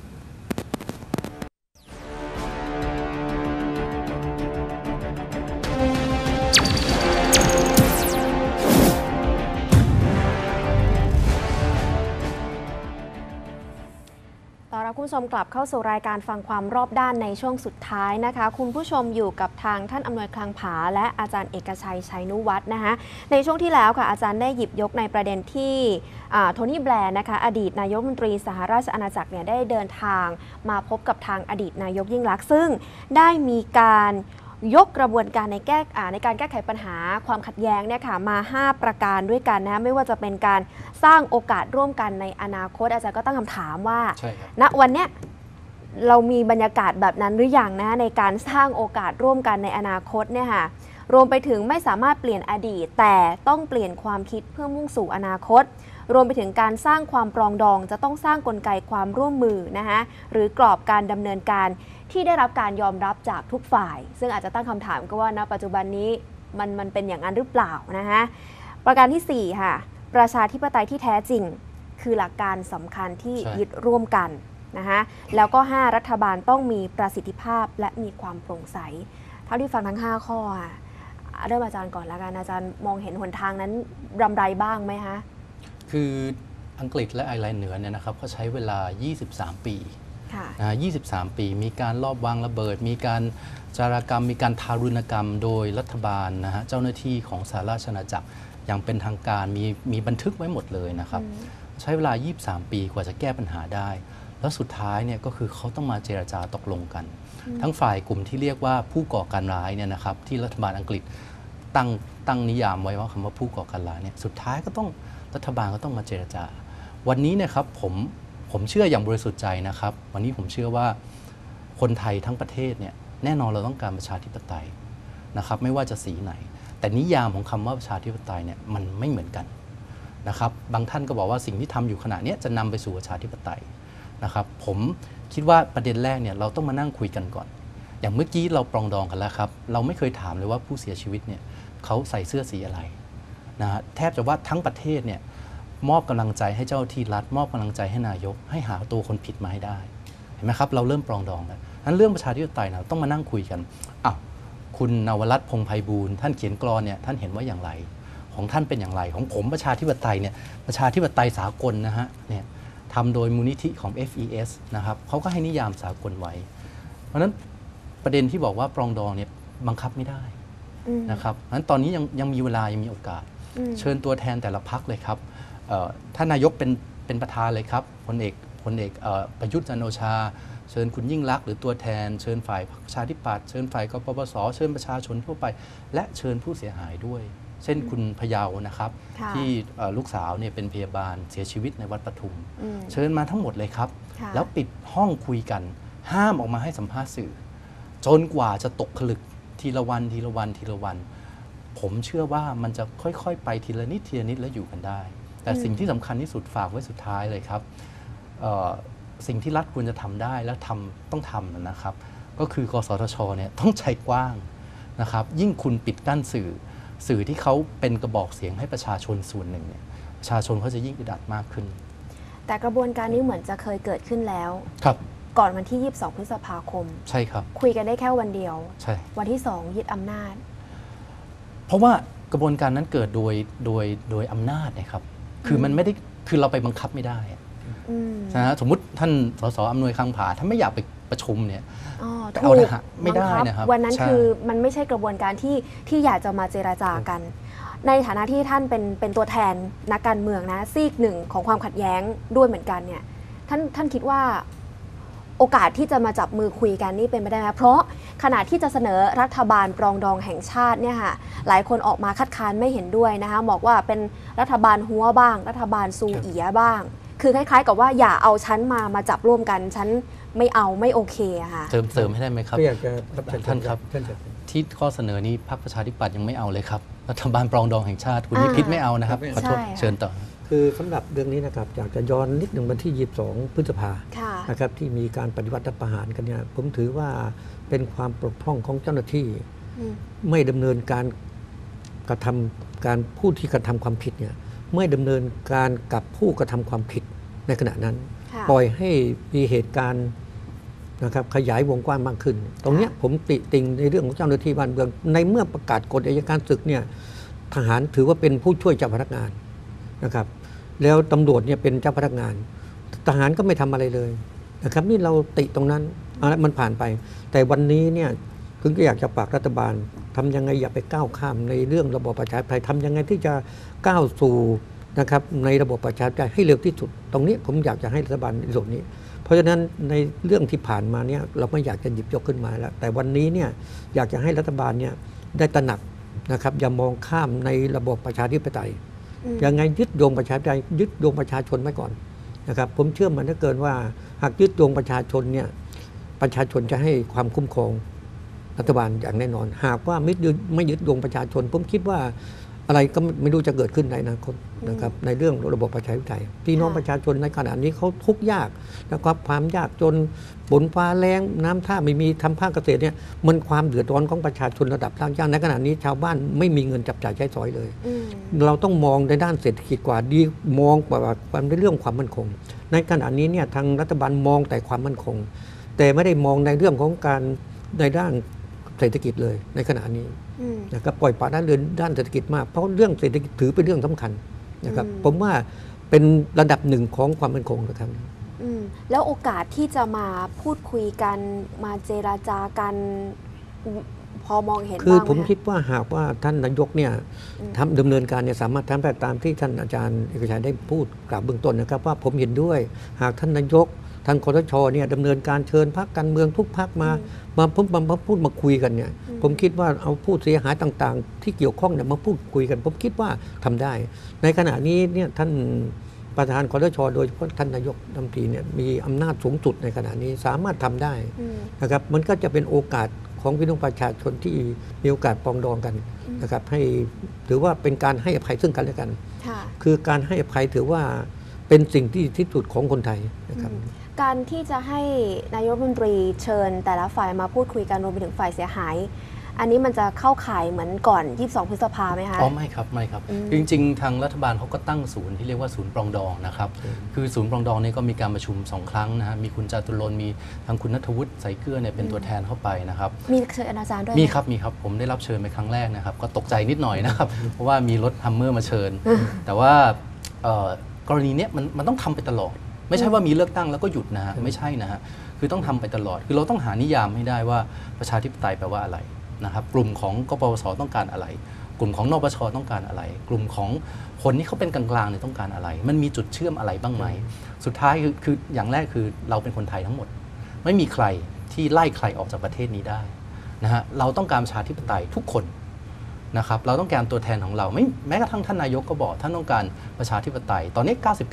คุณผู้ชมกลับเข้าสู่รายการฟังความรอบด้านในช่วงสุดท้ายนะคะคุณผู้ชมอยู่กับทางท่านอำนวยคลังผาและอาจารย์เอกชัยชัยนุวัฒน์นะคะในช่วงที่แล้วค่ะอาจารย์ได้หยิบยกในประเด็นที่โทนี่แบร์นะคะอดีตนายกรัฐมนตรีสหราชอาณาจักรเนี่ยได้เดินทางมาพบกับทางอดีตนายกยิ่งลักษณ์ซึ่งได้มีการยกกระบวนการในการแก้ไขปัญหาความขัดแย้งเนี่ยค่ะมา 5 ประการด้วยกันนะไม่ว่าจะเป็นการสร้างโอกาสร่วมกันในอนาคตอาจารย์ก็ตั้งคำถามว่าใช่ครับณวันเนี้ยเรามีบรรยากาศแบบนั้นหรือยังนะในการสร้างโอกาสร่วมกันในอนาคตเนี่ยค่ะรวมไปถึงไม่สามารถเปลี่ยนอดีตแต่ต้องเปลี่ยนความคิดเพื่อมุ่งสู่อนาคต รวมไปถึงการสร้างความปรองดองจะต้องสร้างกลไกความร่วมมือนะคะหรือกรอบการดำเนินการที่ได้รับการยอมรับจากทุกฝ่าย ซึ่งอาจจะตั้งคำถามก็ว่าณปัจจุบันนี้มันเป็นอย่างนั้นหรือเปล่านะคะประการที่ 4 ค่ะประชาธิปไตยที่แท้จริงคือหลักการสำคัญที่ใช่ยึดร่วมกันนะคะแล้วก็ 5 รัฐบาลต้องมีประสิทธิภาพและมีความโปร่งใสเท่าที่ฟังทั้ง 5 ข้อค่ะเริ่มอาจารย์ก่อนละกันอาจารย์มองเห็นหนทางนั้นรำไรบ้างไหมคะคืออังกฤษและไอร์แลนด์เหนือเนี่ยนะครับเขาใช้เวลา 23 ปี23 ปีมีการลอบวางระเบิด มีการจารกรรมมีการทารุณกรรมโดยรัฐบาลนะฮะเจ้าหน้าที่ของสหราชอาณาจักรอย่างเป็นทางการมีบันทึกไว้หมดเลยนะครับใช้เวลา 23 ปีกว่าจะแก้ปัญหาได้ แล้วสุดท้ายเนี่ยก็คือเขาต้องมาเจรจาตกลงกัน ทั้งฝ่ายกลุ่มที่เรียกว่าผู้ก่อการร้ายเนี่ยนะครับที่รัฐบาลอังกฤษตั้งนิยามไว้ว่าคำว่าผู้ก่อการร้ายเนี่ยสุดท้ายก็ต้องรัฐบาลก็ต้องมาเจรจาวันนี้นะครับผมเชื่ออย่างบริสุทธิ์ใจนะครับวันนี้ผมเชื่อว่าคนไทยทั้งประเทศเนี่ยแน่นอนเราต้องการประชาธิปไตยนะครับไม่ว่าจะสีไหนแต่นิยามของคำว่าประชาธิปไตยเนี่ยมันไม่เหมือนกันนะครับบางท่านก็บอกว่าสิ่งที่ทำอยู่ขณะนี้จะนำไปสู่ประชาธิปไตยนะครับผมคิดว่าประเด็นแรกเนี่ยเราต้องมานั่งคุยกันก่อนอย่างเมื่อกี้เราปรองดองกันแล้วครับเราไม่เคยถามเลยว่าผู้เสียชีวิตเนี่ยเขาใส่เสื้อสีอะไรนะฮะแทบจะว่าทั้งประเทศเนี่ยมอบกำลังใจให้เจ้าหน้าที่รัฐมอบกำลังใจให้นายกให้หาตัวคนผิดมาให้ได้เห็นไหมครับเราเริ่มปรองดองแล้วนั้นเรื่องประชาธิปไตยเราต้องมานั่งคุยกันอ้าวคุณนวรัตน์พงษ์ไพบูลย์ท่านเขียนกลอนเนี่ยท่านเห็นว่าอย่างไรของท่านเป็นอย่างไรของผมประชาธิปไตยเนี่ยประชาธิปไตยสากลนะฮะเนี่ยทำโดยมูลนิธิของ FES นะครับเขาก็ให้นิยามสากลไว้เพราะฉะนั้นประเด็นที่บอกว่าปรองดองเนี่ยบังคับไม่ได้นะครับเพราะฉะนั้นตอนนี้ยังมีเวลายังมีโอกาสเชิญตัวแทนแต่ละพรรคเลยครับท่านนายกเป็นประธานเลยครับพลเอกประยุทธ์จันทร์โอชาเชิญคุณยิ่งลักษณ์หรือตัวแทนเชิญฝ่ายประชาธิปัตย์เชิญฝ่ายกปปสเชิญประชาชนทั่วไปและเชิญผู้เสียหายด้วยเช่นคุณพยาวนะครับที่ลูกสาวเนี่ยเป็นพยาบาลเสียชีวิตในวัดปทุมเชิญมาทั้งหมดเลยครับแล้วปิดห้องคุยกันห้ามออกมาให้สัมภาษณ์สื่อจนกว่าจะตกผลึกทีละวันทีละวันทีละวันผมเชื่อว่ามันจะค่อยๆไปทีละนิดทีละนิดแล้วอยู่กันได้แต่สิ่งที่สำคัญที่สุดฝากไว้สุดท้ายเลยครับสิ่งที่รัฐควรจะทำได้และต้องทำนะครับก็คือกสทชเนี่ยต้องใจกว้างนะครับยิ่งคุณปิดกั้นสื่อที่เขาเป็นกระบอกเสียงให้ประชาชนส่วนหนึ่งเนี่ยประชาชนเขาจะยิ่งอึดอัดมากขึ้นแต่กระบวนการนี้เหมือนจะเคยเกิดขึ้นแล้วครับก่อนวันที่22 พฤษภาคมใช่ครับคุยกันได้แค่วันเดียวใช่วันที่2ยึดอำนาจเพราะว่ากระบวนการนั้นเกิดโดยอำนาจนะครับคือมันไม่ได้คือเราไปบังคับไม่ได้นะฮะสมมุติท่านสสอำนวยคังผาถ้าไม่อยากไปประชุมเนี่ยเอาไม่ได้นะครับวันนั้นคือมันไม่ใช่กระบวนการที่อยากจะมาเจราจากันในฐานะที่ท่านเป็นตัวแทนนักการเมืองนะซีกหนึ่งของความขัดแย้งด้วยเหมือนกันเนี่ยท่านคิดว่าโอกาสที่จะมาจับมือคุยกันนี่เป็นไปได้ไหมเพราะขณะที่จะเสนอรัฐบาลปรองดองแห่งชาติเนี่ยค่ะหลายคนออกมาคัดค้านไม่เห็นด้วยนะคะบอกว่าเป็นรัฐบาลหัวบ้างรัฐบาลซูเอียบ้างคือคล้ายๆกับว่าอย่าเอาชั้นมาจับร่วมกันชั้นไม่เอาไม่โอเคค่ะเสริมให้ได้ไหมครับท่านครับที่ข้อเสนอนี้พรรคประชาธิปัตย์ยังไม่เอาเลยครับรัฐบาลปรองดองแห่งชาติคุณนิพิษไม่เอานะครับขอโทษเชิญต่อคือสำหรับเรื่องนี้นะครับอยากจะย้อนนิดหนึ่งวันที่22 พฤษภานะครับที่มีการปฏิวัติรัฐประหารกันเนี่ยผมถือว่าเป็นความปกพร่องของเจ้าหน้าที่ไม่ดำเนินการกระทำการผู้ที่กระทำความผิดเนี่ยไม่ดำเนินการกับผู้กระทำความผิดในขณะนั้นปล่อยให้มีเหตุการณ์นะครับขยายวงกว้างมากขึ้นตรงนี้ผมติติงในเรื่องของเจ้าหน้าที่บ้านเมืองในเมื่อประกาศกฎอัยการศึกเนี่ยทหารถือว่าเป็นผู้ช่วยเจ้าพนักงานนะครับแล้วตำรวจเนี่ยเป็นเจ้าพนักงานทหารก็ไม่ทำอะไรเลยนะครับนี่เราติตรงนั้นมันผ่านไปแต่วันนี้เนี่ยคือก็อยากจะฝากรัฐบาลทำยังไงอย่าไปก้าวข้ามในเรื่องระบบประชาธิปไตยทำยังไงที่จะก้าวสู่นะครับในระบบประชาธิปไตยให้เร็วที่สุดตรงนี้ผมอยากจะให้รัฐบาลในส่วนนี้เพราะฉะนั้นในเรื่องที่ผ่านมาเนี่ยเราไม่อยากจะหยิบยกขึ้นมาแล้วแต่วันนี้เนี่ยอยากจะให้รัฐบาลเนี่ยได้ตระหนักนะครับอย่ามองข้ามในระบบประชาธิปไตยยังไงยึดโยงประชาธิปไตยยึดโยงประชาชนไว้ก่อนนะครับผมเชื่อมันถ้าเกินว่าหากยึดโยงประชาชนเนี่ยประชาชนจะให้ความคุ้มครองรัฐบาลอย่างแน่นอน หากว่าไม่ยึดโยงประชาชนผมคิดว่าอะไรก็ไม่รู้จะเกิดขึ้นในอนาคตนะครับในเรื่องระบบประชาธิปไตยพี่น้องประชาชนในขณะนี้เขาทุกข์ยากนะครับความยากจนฝนฟ้าแล้งน้ำท่าไม่มีทำภาคเกษตรเนี่ยมันความเดือดร้อนของประชาชนระดับล่างย่างในขณะนี้ชาวบ้านไม่มีเงินจับจ่ายใช้สอยเลยเราต้องมองในด้านเศรษฐกิจกว่าดีมองกว่าความในเรื่องความมั่นคงในขณะนี้เนี่ยทางรัฐบาลมองแต่ความมั่นคงแต่ไม่ได้มองในเรื่องของการในด้านเศรษฐกิจเลยในขณะนี้นะครับปล่อยปละละเลยด้านเศรษฐกิจมากเพราะเรื่องเศรษฐกิจถือเป็นเรื่องสำคัญนะครับผมว่าเป็นระดับหนึ่งของความมั่นคงนะครับแล้วโอกาสที่จะมาพูดคุยกันมาเจรจากันพอมองเห็นบ้างไหมคือผมคิดว่าหากว่าท่านนายกเนี่ยทำดำเนินการเนี่ยสามารถทำได้ตามที่ท่านอาจารย์เอกชัยได้พูดกล่าวเบื้องต้นนะครับว่าผมเห็นด้วยหากท่านนายกทางคสช.เนี่ยดำเนินการเชิญพรรคการเมืองทุกพรรคมาพูดมาคุยกันเนี่ยผมคิดว่าเอาผู้เสียหายต่างๆที่เกี่ยวข้องเนี่ยมาพูดคุยกันผมคิดว่าทำได้ในขณะนี้เนี่ยท่านประธานคสช.โดยเฉพาะท่านนายกรัฐมนตรีเนี่ยมีอำนาจสูงสุดในขณะนี้สามารถทำได้นะครับมันก็จะเป็นโอกาสของพี่น้องประชาชนที่มีโอกาสปรองดองกันนะครับให้ถือว่าเป็นการให้อภัยซึ่งกันและกันคือการให้อภัยถือว่าเป็นสิ่งที่สุดของคนไทยนะครับการที่จะให้นายกรัฐมนตรีเชิญแต่ละฝ่ายมาพูดคุยกันรวมไปถึงฝ่ายเสียหายอันนี้มันจะเข้าข่ายเหมือนก่อน 22 พฤษภาไหมคะอ๋อไม่ครับไม่ครับจริงๆทางรัฐบาลเขาก็ตั้งศูนย์ที่เรียกว่าศูนย์ปรองดองนะครับคือศูนย์ปรองดองนี่ก็มีการประชุม2 ครั้งนะฮะมีคุณจาตุรนต์มีทางคุณณัฐวุฒิใส่เกลือเนี่ยเป็นตัวแทนเข้าไปนะครับมีเชิญอาจารย์ด้วยมีครับผมได้รับเชิญไปครั้งแรกนะครับก็ตกใจนิดหน่อยนะครับเพราะว่ามีรถฮัมเมอร์มาเชิญแต่ว่ากรณีนี้มันต้องทำไปตลอดไม่ใช่ว่ามีเลือกตั้งแล้วก็หยุดนะฮะไม่ใช่นะฮะคือต้องทำไปตลอดคือเราต้องหานิยามให้ได้ว่าประชาธิปไตยแปลว่าอะไรนะครับกลุ่มของกปปสต้องการอะไรกลุ่มของนปชต้องการอะไรกลุ่มของคนที่เขาเป็นกลางๆเนี่ยต้องการอะไรมันมีจุดเชื่อมอะไรบ้างไหมสุดท้ายคืออย่างแรกคือเราเป็นคนไทยทั้งหมดไม่มีใครที่ไล่ใครออกจากประเทศนี้ได้นะฮะเราต้องการประชาธิปไตยทุกคนนะครับเราต้องการตัวแทนของเราแม้กระทั่งท่านนายกก็บอกท่านต้องการประชาธิปไตยตอนนี้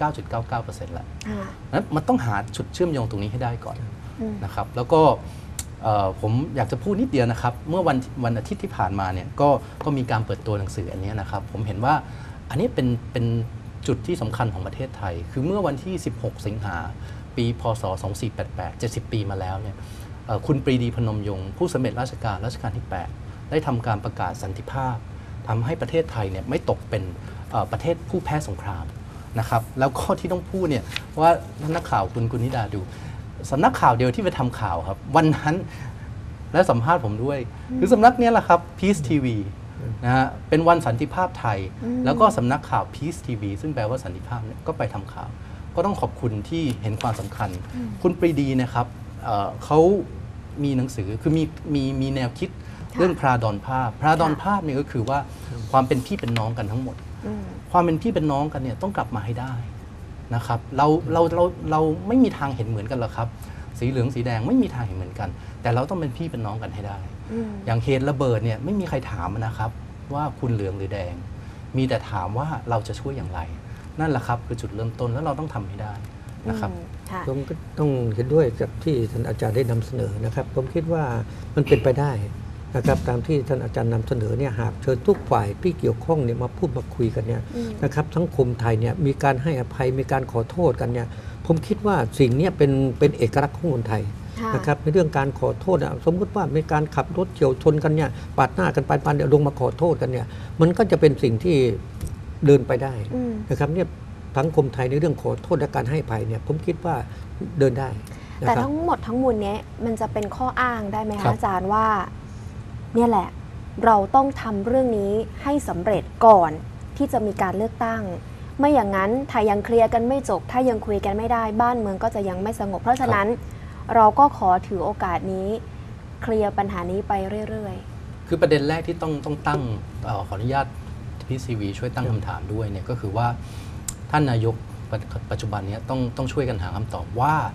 99.99% แล้วนั้นมันต้องหาจุดเชื่อมโยงตรงนี้ให้ได้ก่อนนะครับแล้วก็ผมอยากจะพูดนิดเดียวนะครับเมื่อวันอาทิตย์ที่ผ่านมาเนี่ยก็มีการเปิดตัวหนังสืออันนี้นะครับผมเห็นว่าอันนี้เป็นจุดที่สำคัญของประเทศไทยคือเมื่อวันที่ 16 สิงหาปีพ.ศ. 2488 70 ปีมาแล้วเนี่ยคุณปรีดีพนมยงค์ผู้สำเร็จราชการรัชกาลที่ 8ได้ทำการประกาศสันติภาพทำให้ประเทศไทยเนี่ยไม่ตกเป็นประเทศผู้แพ้สงครามนะครับแล้วก็ที่ต้องพูดเนี่ยว่านักข่าวคุณนิดาดูสำนักข่าวเดียวที่ไปทำข่าวครับวันนั้นและสัมภาษณ์ผมด้วยคือสำนักนี้แหละครับ Peace TV นะฮะเป็นวันสันติภาพไทยแล้วก็สำนักข่าว Peace TV ซึ่งแปลว่าสันติภาพเนี่ยก็ไปทำข่าวก็ต้องขอบคุณที่เห็นความสำคัญคุณปรีดีนะครับเขามีหนังสือคือมีแนวคิดเรื่องพระดอนภาพเนี่ยก็คือว่าความเป็นพี่เป็นน้องกันทั้งหมดความเป็นพี่เป็นน้องกันเนี่ยต้องกลับมาให้ได้นะครับเราไม่มีทางเห็นเหมือนกันหรอกครับสีเหลืองสีแดงไม่มีทางเห็นเหมือนกันแต่เราต้องเป็นพี่เป็นน้องกันให้ได้อย่างเหตุระเบิดเนี่ยไม่มีใครถามนะครับว่าคุณเหลืองหรือแดงมีแต่ถามว่าเราจะช่วยอย่างไรนั่นแหละครับคือจุดเริ่มต้นแล้วเราต้องทำให้ได้นะครับผมก็ต้องเห็นด้วยกับที่ท่านอาจารย์ได้นำเสนอนะครับผมคิดว่ามันเป็นไปได้นะครับตามที่ท่านอาจารย์นำเสนอเนี่ยหากเชิญทุกฝ่ายที่เกี่ยวข้องเนี่ยมาพูดมาคุยกันเนี่ยนะครับสังคมไทยเนี่ยมีการให้อภัยมีการขอโทษกันเนี่ยผมคิดว่าสิ่งนี้เป็นเอกลักษณ์ของคนไทยนะครับในเรื่องการขอโทษสมมติว่ามีการขับรถเฉียวชนกันเนี่ยปาดหน้ากันไปปาดเดี๋ยวลงมาขอโทษกันเนี่ยมันก็จะเป็นสิ่งที่เดินไปได้นะครับเนี่ยสังคมไทยในเรื่องขอโทษและการให้อภัยเนี่ยผมคิดว่าเดินได้แต่ทั้งหมดทั้งมวลนี้มันจะเป็นข้ออ้างได้ไหมคะอาจารย์ว่าเนี่ยแหละเราต้องทำเรื่องนี้ให้สำเร็จก่อนที่จะมีการเลือกตั้งไม่อย่างนั้นถ้ายังเคลียร์กันไม่จบถ้ายังคุยกันไม่ได้บ้านเมืองก็จะยังไม่สงบเพราะฉะนั้นเราก็ขอถือโอกาสนี้เคลียร์ปัญหานี้ไปเรื่อยๆคือประเด็นแรกที่ต้องตั้งขออนุญาตพี่ซีวีช่วยตั้งคำถามด้วยเนี่ยก็คือว่าท่านนายกปัจจุบันนี้ต้องช่วยกันหาคำตอบว่า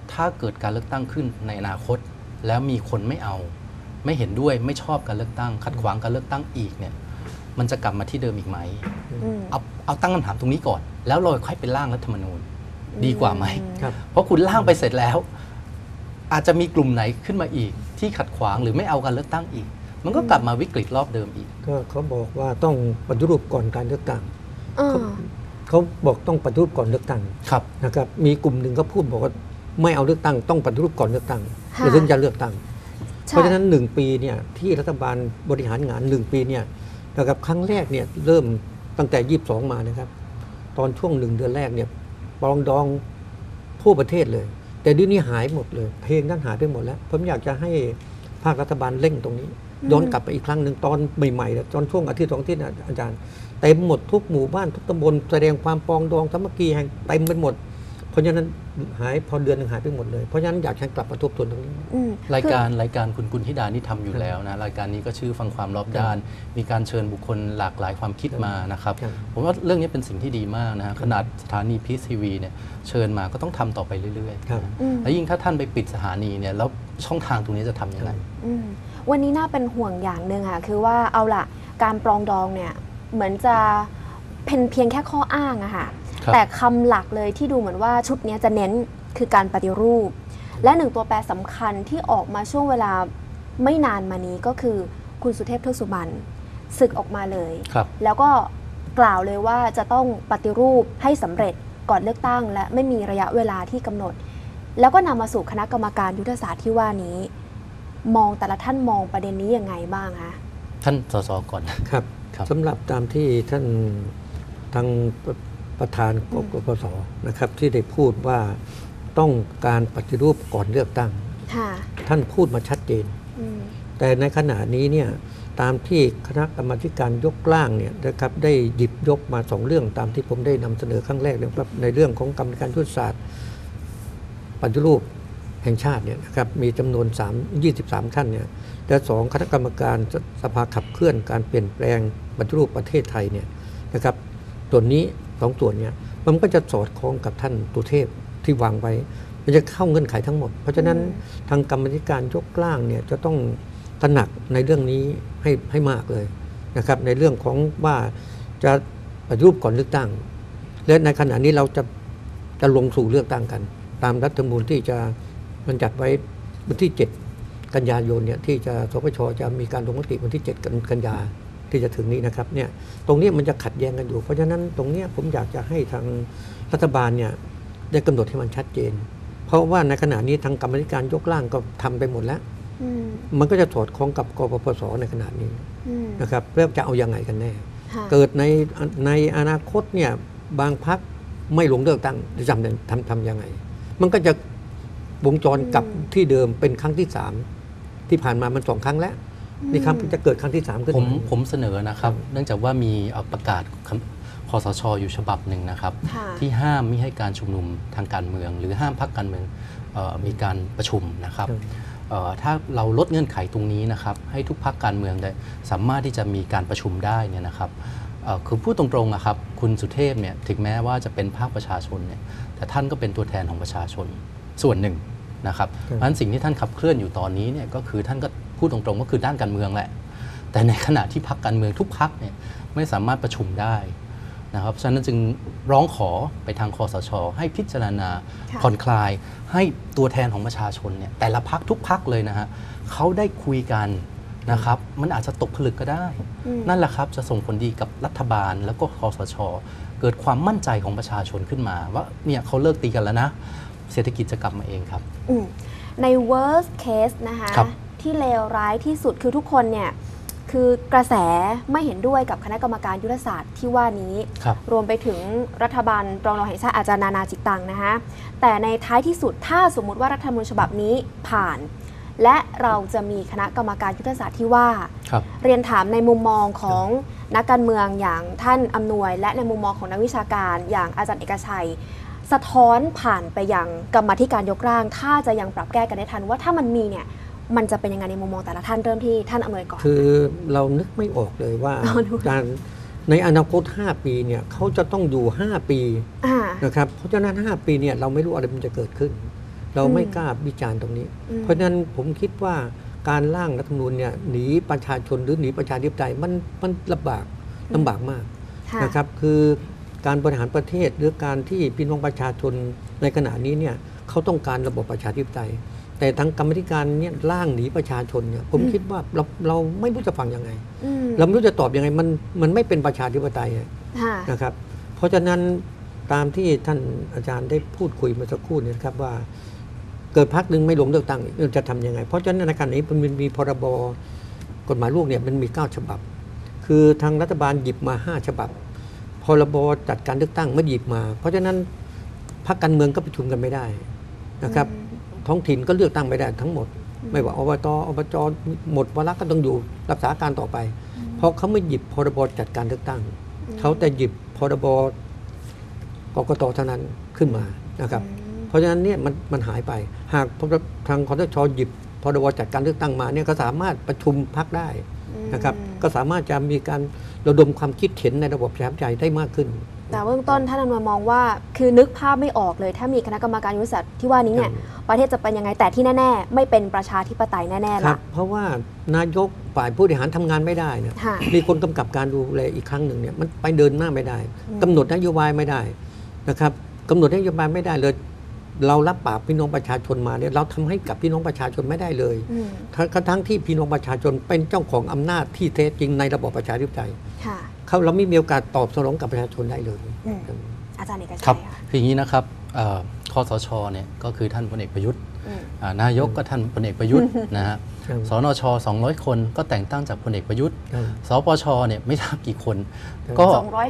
ถ้าเกิดการเลือกตั้งขึ้นในอนาคต แล้วมีคนไม่เห็นด้วยไม่ชอบการเลือกตั้งขัดขวางการเลือกตั้งอีกเนี่ยมันจะกลับมาที่เดิมอีกไหมเอาตั้งคำถามตรงนี้ก่อนแล้วเราค่อยไปร่างรัฐธรรมนูญดีกว่าไหมครับเพราะคุณร่างไปเสร็จแล้ว อาจจะมีกลุ่มไหนขึ้นมาอีกที่ขัดขวางหรือไม่เอาการเลือกตั้งอีก มันก็กลับมาวิกฤตรอบเดิมอีกก็เขาบอกว่าต้องปฏิรูปก่อนการเลือกตั้งอ่าเขาบอกต้องปฏิรูปก่อนเลือกตั้งครับนะครับมีกลุ่มหนึ่งก็พูดบอกว่าไม่เอาเลือกตั้งต้องปฏิรูปก่อนเลือกตั้งค่ะแล้วถึงจะเลือกตั้งใช่เพราะฉะนั้น1 ปีเนี่ยที่รัฐบาลบริหารงาน1 ปีเนี่ยนะครับครั้งแรกเนี่ยเริ่มตั้งแต่22มานะครับตอนช่วง1 เดือนแรกเนี่ยปรองดองทั่วประเทศเลย แต่เดี๋ยวนี้หายหมดเลย เพลงนั้นหายไปหมดแล้วผมอยากจะให้ภาครัฐบาลเร่งตรงนี้ย้อนกลับไปอีกครั้งหนึ่งตอนใหม่ๆตอนช่วงอาทิตย์2 อาทิตย์นะอาจารย์เต็มหมดทุกหมู่บ้านทุกตำบลแสดงความปรองดองสามัคคีแห่งเต็มไปหมด เพราะฉะนั้นหายพอเดือนหนึ่งหายไปหมดเลยเพราะฉะนั้นอยากให้กลับมาทบทวนตรงนี้อืมรายการคุณกุลธิดานี่ทำอยู่แล้วนะรายการนี้ก็ชื่อฟังความรอบด้าน มีการเชิญบุคคลหลากหลายความคิดมานะครับครับผมว่าเรื่องนี้เป็นสิ่งที่ดีมากนะฮะขนาดสถานีพีซทีวีเนี่ยเชิญมาก็ต้องทำต่อไปเรื่อยครับๆแล้วยิ่งถ้าท่านไปปิดสถานีเนี่ยแล้วช่องทางตรงนี้จะทำยังไงอืมวันนี้น่าเป็นห่วงอย่างหนึ่งค่ะคือว่าเอาล่ะการปรองดองเนี่ยเหมือนจะเป็นเพียงแค่ข้ออ้างอะค่ะครับแต่คำหลักเลยที่ดูเหมือนว่าชุดนี้จะเน้นคือการปฏิรูป และหนึ่งตัวแปรสำคัญที่ออกมาช่วงเวลาไม่นานมานี้ก็คือคุณสุเทพเทือกสุบรรณศึกออกมาเลยครับแล้วก็กล่าวเลยว่าจะต้องปฏิรูปให้สำเร็จก่อนเลือกตั้ง และไม่มีระยะเวลาที่กำหนด แล้วก็นำมาสู่คณะกรรมการยุทธศาสตร์ที่ว่านี้ มองแต่ละท่านมองประเด็นนี้ยังไงบ้างคะท่านสสก่อนครับครับสำหรับตามที่ท่านทางประธานกปปสนะครับที่ได้พูดว่าต้องการปฏิรูปก่อนเลือกตั้งค่ะท่านพูดมาชัดเจนอืมแต่ในขณะนี้เนี่ยตามที่คณะกรรมาธิการยกร่างเนี่ยนะครับได้หยิบยกมา2 เรื่องตามที่ผมได้นำเสนอครั้งแรกนะครับในเรื่องของกรรมการยุทธศาสตร์ปฏิรูปแห่งชาติเนี่ยนะครับมีจำนวน23 ท่านเนี่ยและ2คณะกรรมการสภาขับเคลื่อนการเปลี่ยนแปลงปฏิรูปประเทศไทยเนี่ยนะครับส่วนนี้2 ส่วนเนี่ยมันก็จะสอดคล้องกับท่านตุเทพที่วางไว้มันจะเข้าเงื่อนไขทั้งหมด เพราะฉะนั้นทางกรรมาธิการยกร่างเนี่ยจะต้องตระหนักในเรื่องนี้ให้มากเลยนะครับในเรื่องของว่าจะปฏิรูปก่อนเลือกตั้ง และในขณะนี้เราจะลงสู่เลือกตั้งกัน ตามรัฐธรรมนูญที่จะบัญญัติไว้วันที่ 7 กันยายนเนี่ยที่จะสปชจะมีการลงมติวันที่ 7 กันยาที่จะถึงนี้นะครับเนี่ยตรงนี้มันจะขัดแย้งกันอยู่ เพราะฉะนั้นตรงนี้ผมอยากจะให้ทางรัฐบาลเนี่ยได้กำหนดให้มันชัดเจน เพราะว่าในขณะนี้ทางกรรมาธิการยกร่างก็ทำไปหมดแล้วอืมมันก็จะสอดคล้องกับกปปสในขณะนี้อืมนะครับเรื่องจะเอายังไงกันแน่ค่ะเกิดในอนาคตเนี่ยบางพรรคไม่ลงเลือกตั้งจะทำยังไง มันก็จะวงจรกลับที่เดิมเป็นครั้งที่ 3 ที่ผ่านมามัน2 ครั้งแล้วนี่ครับจะเกิดครั้งที่ 3 ขึ้นผมเสนอนะครับ เนื่องจากว่ามีประกาศคสชอยู่ฉบับหนึ่งนะครับค่ะที่ห้ามไม่ให้การชุมนุมทางการเมือง หรือห้ามพรรคการเมืองมีการประชุมนะครับถ้าเราลดเงื่อนไขตรงนี้นะครับให้ทุกพรรคการเมืองได้สามารถที่จะมีการประชุมได้เนี่ยนะครับคือพูดตรงๆนะครับคุณสุเทพเนี่ยถึงแม้ว่าจะเป็นภาคประชาชนเนี่ยแต่ท่านก็เป็นตัวแทนของประชาชนส่วนหนึ่งนะครับเพราะฉะนั้นสิ่งที่ท่านขับเคลื่อนอยู่ตอนนี้เนี่ยก็คือท่านก็พูดตรงๆก็คือด้านการเมืองแหละแต่ในขณะที่พรรคการเมืองทุกพรรคเนี่ยไม่สามารถประชุมได้นะครับฉะนั้นจึงร้องขอไปทางคสชให้พิจารณาค่ะผ่อนคลายให้ตัวแทนของประชาชนเนี่ยแต่ละพรรคทุกพรรคเลยนะฮะเขาได้คุยกันนะครับมันอาจจะตกผลึกก็ได้อืมนั่นแหละครับจะส่งผลดีกับรัฐบาลแล้วก็คสช เกิดความมั่นใจของประชาชนขึ้นมา ว่าเนี่ยเขาเลิกตีกันแล้วนะเศรษฐกิจจะกลับมาเองครับอืมใน worst case นะคะครับที่เลวร้ายที่สุดคือทุกคนเนี่ยคือกระแสไม่เห็นด้วยกับคณะกรรมการยุทธศาสตร์ที่ว่านี้ครับรวมไปถึงรัฐบาลปรองดองแห่งชาติอาจจะนานาจิตตังนะคะแต่ในท้ายที่สุดถ้าสมมุติว่ารัฐธรรมนูญฉบับนี้ผ่าน และเราจะมีคณะกรรมการยุทธศาสตร์ที่ว่าครับเรียนถามในมุมมองของนักการเมืองอย่างท่านอำนวย และในมุมมองของนักวิชาการอย่างอาจารย์เอกชัย สะท้อนผ่านไปยังกรรมาธิการยกร่าง ถ้าจะยังปรับแก้กันได้ทันว่าถ้ามันมีเนี่ยมันจะเป็นยังไงในมุมมองแต่ละท่านเริ่มที่ท่านอำนวยก่อนคือเรานึกไม่ออกเลยว่าเอาดูการในอนาคต5 ปีเนี่ยเขาจะต้องอยู่5 ปีอ่านะครับเพราะฉะนั้น5 ปีเนี่ยเราไม่รู้อะไรมันจะเกิดขึ้นเราไม่กล้าวิจารณ์ตรงนี้ เพราะฉะนั้นผมคิดว่าการร่างรัฐธรรมนูญเนี่ยหนีประชาชนหรือหนีประชาธิปไตยมันลำบากมากค่ะนะครับคือการบริหารประเทศหรือการที่พี่น้องประชาชนในขณะนี้เนี่ยเขาต้องการระบบประชาธิปไตย แต่ทางกรรมาธิการเนี่ยร่างหนีประชาชนเนี่ยผมคิดว่าเราไม่รู้จะฟังยังไง เราไม่รู้จะตอบยังไงมันไม่เป็นประชาธิปไตยค่ะนะครับเพราะฉะนั้นตามที่ท่านอาจารย์ได้พูดคุยเมื่อสักครู่เนี่ยครับว่าเกิดพรรคหนึ่งไม่ลงเลือกตั้งจะทำยังไงเพราะฉะนั้นในการนี้มันมีพรบกฎหมายลูกเนี่ยมันมี9ฉบับคือทางรัฐบาลหยิบมา5ฉบับพรบจัดการเลือกตั้งไม่หยิบมา เพราะฉะนั้นพรรคการเมืองก็ประชุมกันไม่ได้นะครับท้องถิ่นก็เลือกตั้งไม่ได้ทั้งหมด ไม่ว่าอบจหมดวาระก็ต้องอยู่รักษาการต่อไป เพราะเขาไม่หยิบพรบจัดการเลือกตั้งเขาแต่หยิบพรบกกตเท่านั้นขึ้นมานะครับเพราะฉะนั้นเนี่ยมันหายไปหากทางคสช.หยิบพรบจัดการเลือกตั้งมาเนี่ยก็สามารถประชุมพรรคได้นะครับก็สามารถจะมีการระดมความคิดเห็นในระบบประชาธิปไตยได้มากขึ้นแต่เบื้องต้นท่านอนุมองว่าคือนึกภาพไม่ออกเลยถ้ามีคณะกรรมการยุทธศาสตร์ที่ว่านี้เนี่ยประเทศจะเป็นยังไงแต่ที่แน่ๆไม่เป็นประชาธิปไตยแน่ๆครัละบเพราะว่านายกฝ่ายผู้บริหารทำงานไม่ได้เนี่ยค่ะมีคนกำกับการดูแลอีกครั้งหนึ่งเนี่ยมันไปเดินหน้าไม่ได้กำหนดนโยบายไม่ได้นะครับกำหนดนโยบายไม่ได้เลยเรารับปากพี่น้องประชาชนมาเนี่ยเราทำให้กับพี่น้องประชาชนไม่ได้เลยทั้งที่พี่น้องประชาชนเป็นเจ้าของอำนาจที่แท้จริงในระบบประชาธิปไตยค่ะเราไม่มีโอกาสตอบสนองกับประชาชนได้เลยอาจารย์เอกชัยครับค่ะคืออย่างนี้นะครับคสชเนี่ยก็คือท่านพลเอกประยุทธ์นายกก็ท่านพลเอกประยุทธ์นะฮะครับสนช200 คนก็แต่งตั้งจากพลเอกประยุทธ์ครับสปชเนี่ยไม่ทราบกี่คนก็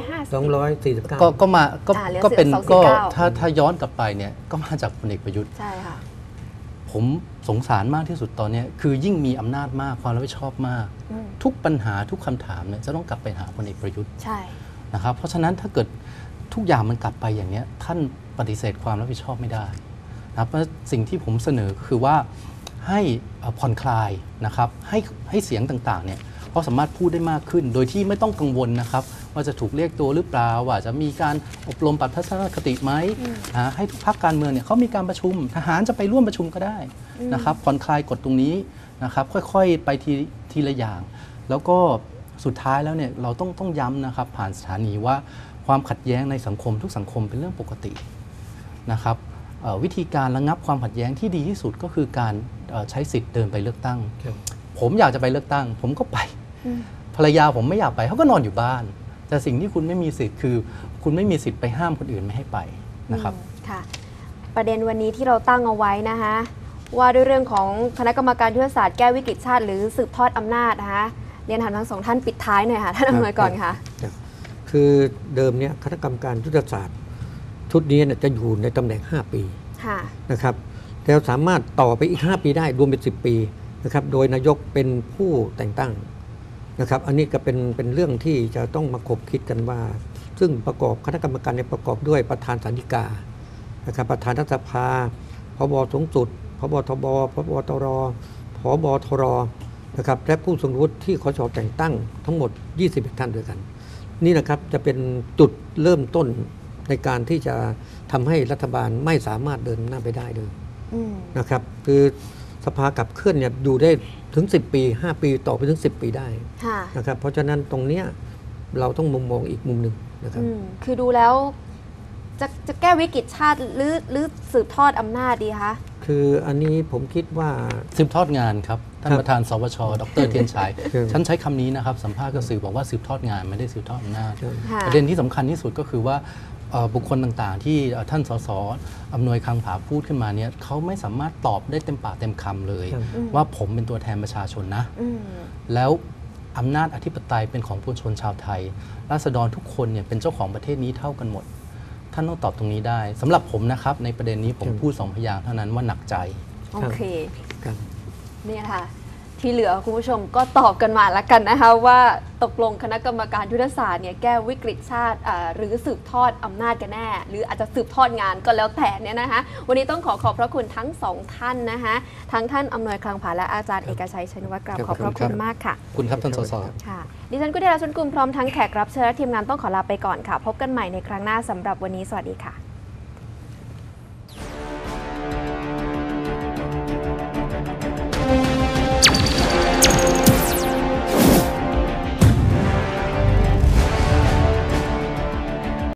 250 249 ก็มาก็เหลือก็เป็น 249 ก็ถ้าย้อนกลับไปเนี่ยก็มาจากพลเอกประยุทธ์ใช่ค่ะผมสงสารมากที่สุดตอนนี้คือยิ่งมีอำนาจมากความรับผิดชอบมาก ทุกปัญหาทุกคำถามเนี่ยจะต้องกลับไปหาพลเอกประยุทธ์ใช่นะครับเพราะฉะนั้นถ้าเกิดทุกอย่างมันกลับไปอย่างนี้ท่านปฏิเสธความรับผิดชอบไม่ได้นะครับเพราะสิ่งที่ผมเสนอคือว่าให้ผ่อนคลายนะครับให้เสียงต่างๆเนี่ยเขาสามารถพูดได้มากขึ้น โดยที่ไม่ต้องกังวลนะครับว่าจะถูกเรียกตัวหรือเปล่าว่าจะมีการอบรมปรับทัศนคติไหมให้ทุกพรรคการเมืองเนี่ยเขามีการประชุมทหารจะไปร่วมประชุมก็ได้นะครับผ่อนคลายกฎตรงนี้นะครับค่อยๆไปทีละอย่าง แล้วก็สุดท้ายแล้วเนี่ยเราต้องย้ำนะครับผ่านสถานีว่าความขัดแย้งในสังคมทุกสังคมเป็นเรื่องปกตินะครับวิธีการระงับความขัดแย้งที่ดีที่สุดก็คือการใช้สิทธิ์เดินไปเลือกตั้ง ผมอยากจะไปเลือกตั้ง ผมก็ไปภรรยาผมไม่อยากไปเขาก็นอนอยู่บ้าน แต่สิ่งที่คุณไม่มีสิทธิ์คือคุณไม่มีสิทธิ์ไปห้ามคนอื่นไม่ให้ไปนะครับค่ะประเด็นวันนี้ที่เราตั้งเอาไว้นะคะว่าด้วยเรื่องของคณะกรรมการยุทธศาสตร์แก้วิกฤตชาติหรือสืบทอดอำนาจนะคะเรียนถามทั้งสองท่านปิดท้ายหน่อยค่ะท่านอำนวยก่อนค่ะคือเดิมเนี่ยคณะกรรมการยุทธศาสตร์ชุดนี้จะอยู่ในตำแหน่ง5 ปีค่ะนะครับแต่สามารถต่อไปอีก5 ปีได้รวมเป็น10 ปีนะครับโดยนายกเป็นผู้แต่งตั้งนะครับอันนี้ก็เป็นเรื่องที่จะต้องมาคบคิดกันว่า ซึ่งประกอบคณะกรรมการในประกอบด้วยประธานศาลฎีกานะครับประธานรัฐสภาผบสูงสุดผบทบผบตรผบทรนะครับและผู้ทรงวุฒิที่คชแต่งตั้งทั้งหมด21 ท่านด้วยกันนี่นะครับจะเป็นจุดเริ่มต้นในการที่จะทำให้รัฐบาลไม่สามารถเดินหน้าไปได้เลยนะครับคือสภาขับเคลื่อนเนี่ยอยู่ได้ถึง10 ปี5 ปีต่อไปถึง10 ปีได้นะครับเพราะฉะนั้นตรงเนี้ยเราต้องมุมมองอีกมุมหนึ่งนะครับคือดูแล้วจะแก้วิกฤตชาติหรือสืบทอดอำนาจดีคะคืออันนี้ผมคิดว่าสืบทอดงานครับท่านประธานสวชดร.เทียนชัยฉันใช้คำนี้นะครับสัมภาษณ์กับสื่อบอกว่าสืบทอดงานไม่ได้สืบทอดอำนาจประเด็นที่สำคัญที่สุดก็คือว่าบุคคลต่างๆที่ท่านสสอำนวยคังผาพูดขึ้นมาเนี่ยเขาไม่สามารถตอบได้เต็มปากเต็มคำเลยว่าผมเป็นตัวแทนประชาชนนะแล้วอำนาจอธิปไตยเป็นของปวงชนชาวไทยราษฎรทุกคนเนี่ยเป็นเจ้าของประเทศนี้เท่ากันหมดท่านต้องตอบตรงนี้ได้สำหรับผมนะครับในประเด็นนี้ผมพูด2 พยางค์เท่านั้นว่าหนักใจโอเคนี่ค่ะที่เหลือคุณผู้ชมก็ตอบกันมาแล้วกันนะคะว่าตกลงคณะกรรมการยุทธศาสตร์เนี่ยแก้วิกฤตชาติหรือสืบทอดอำนาจกันแน่หรืออาจจะสืบทอดงานก็แล้วแต่เนี่ยนะคะวันนี้ต้องขอบพระคุณทั้ง2 ท่านนะคะทั้งท่านอำนวยคลังผาและอาจารย์เอกชัยชัยนวัฒน์กราบขอบพระคุณมากค่ะคุณครับท่านสสค่ะดิฉันกุฎีราชชลกุลพร้อมทั้งแขกรับเชิญและทีมงานต้องขอลาไปก่อนค่ะพบกันใหม่ในครั้งหน้าสำหรับวันนี้สวัสดีค่ะ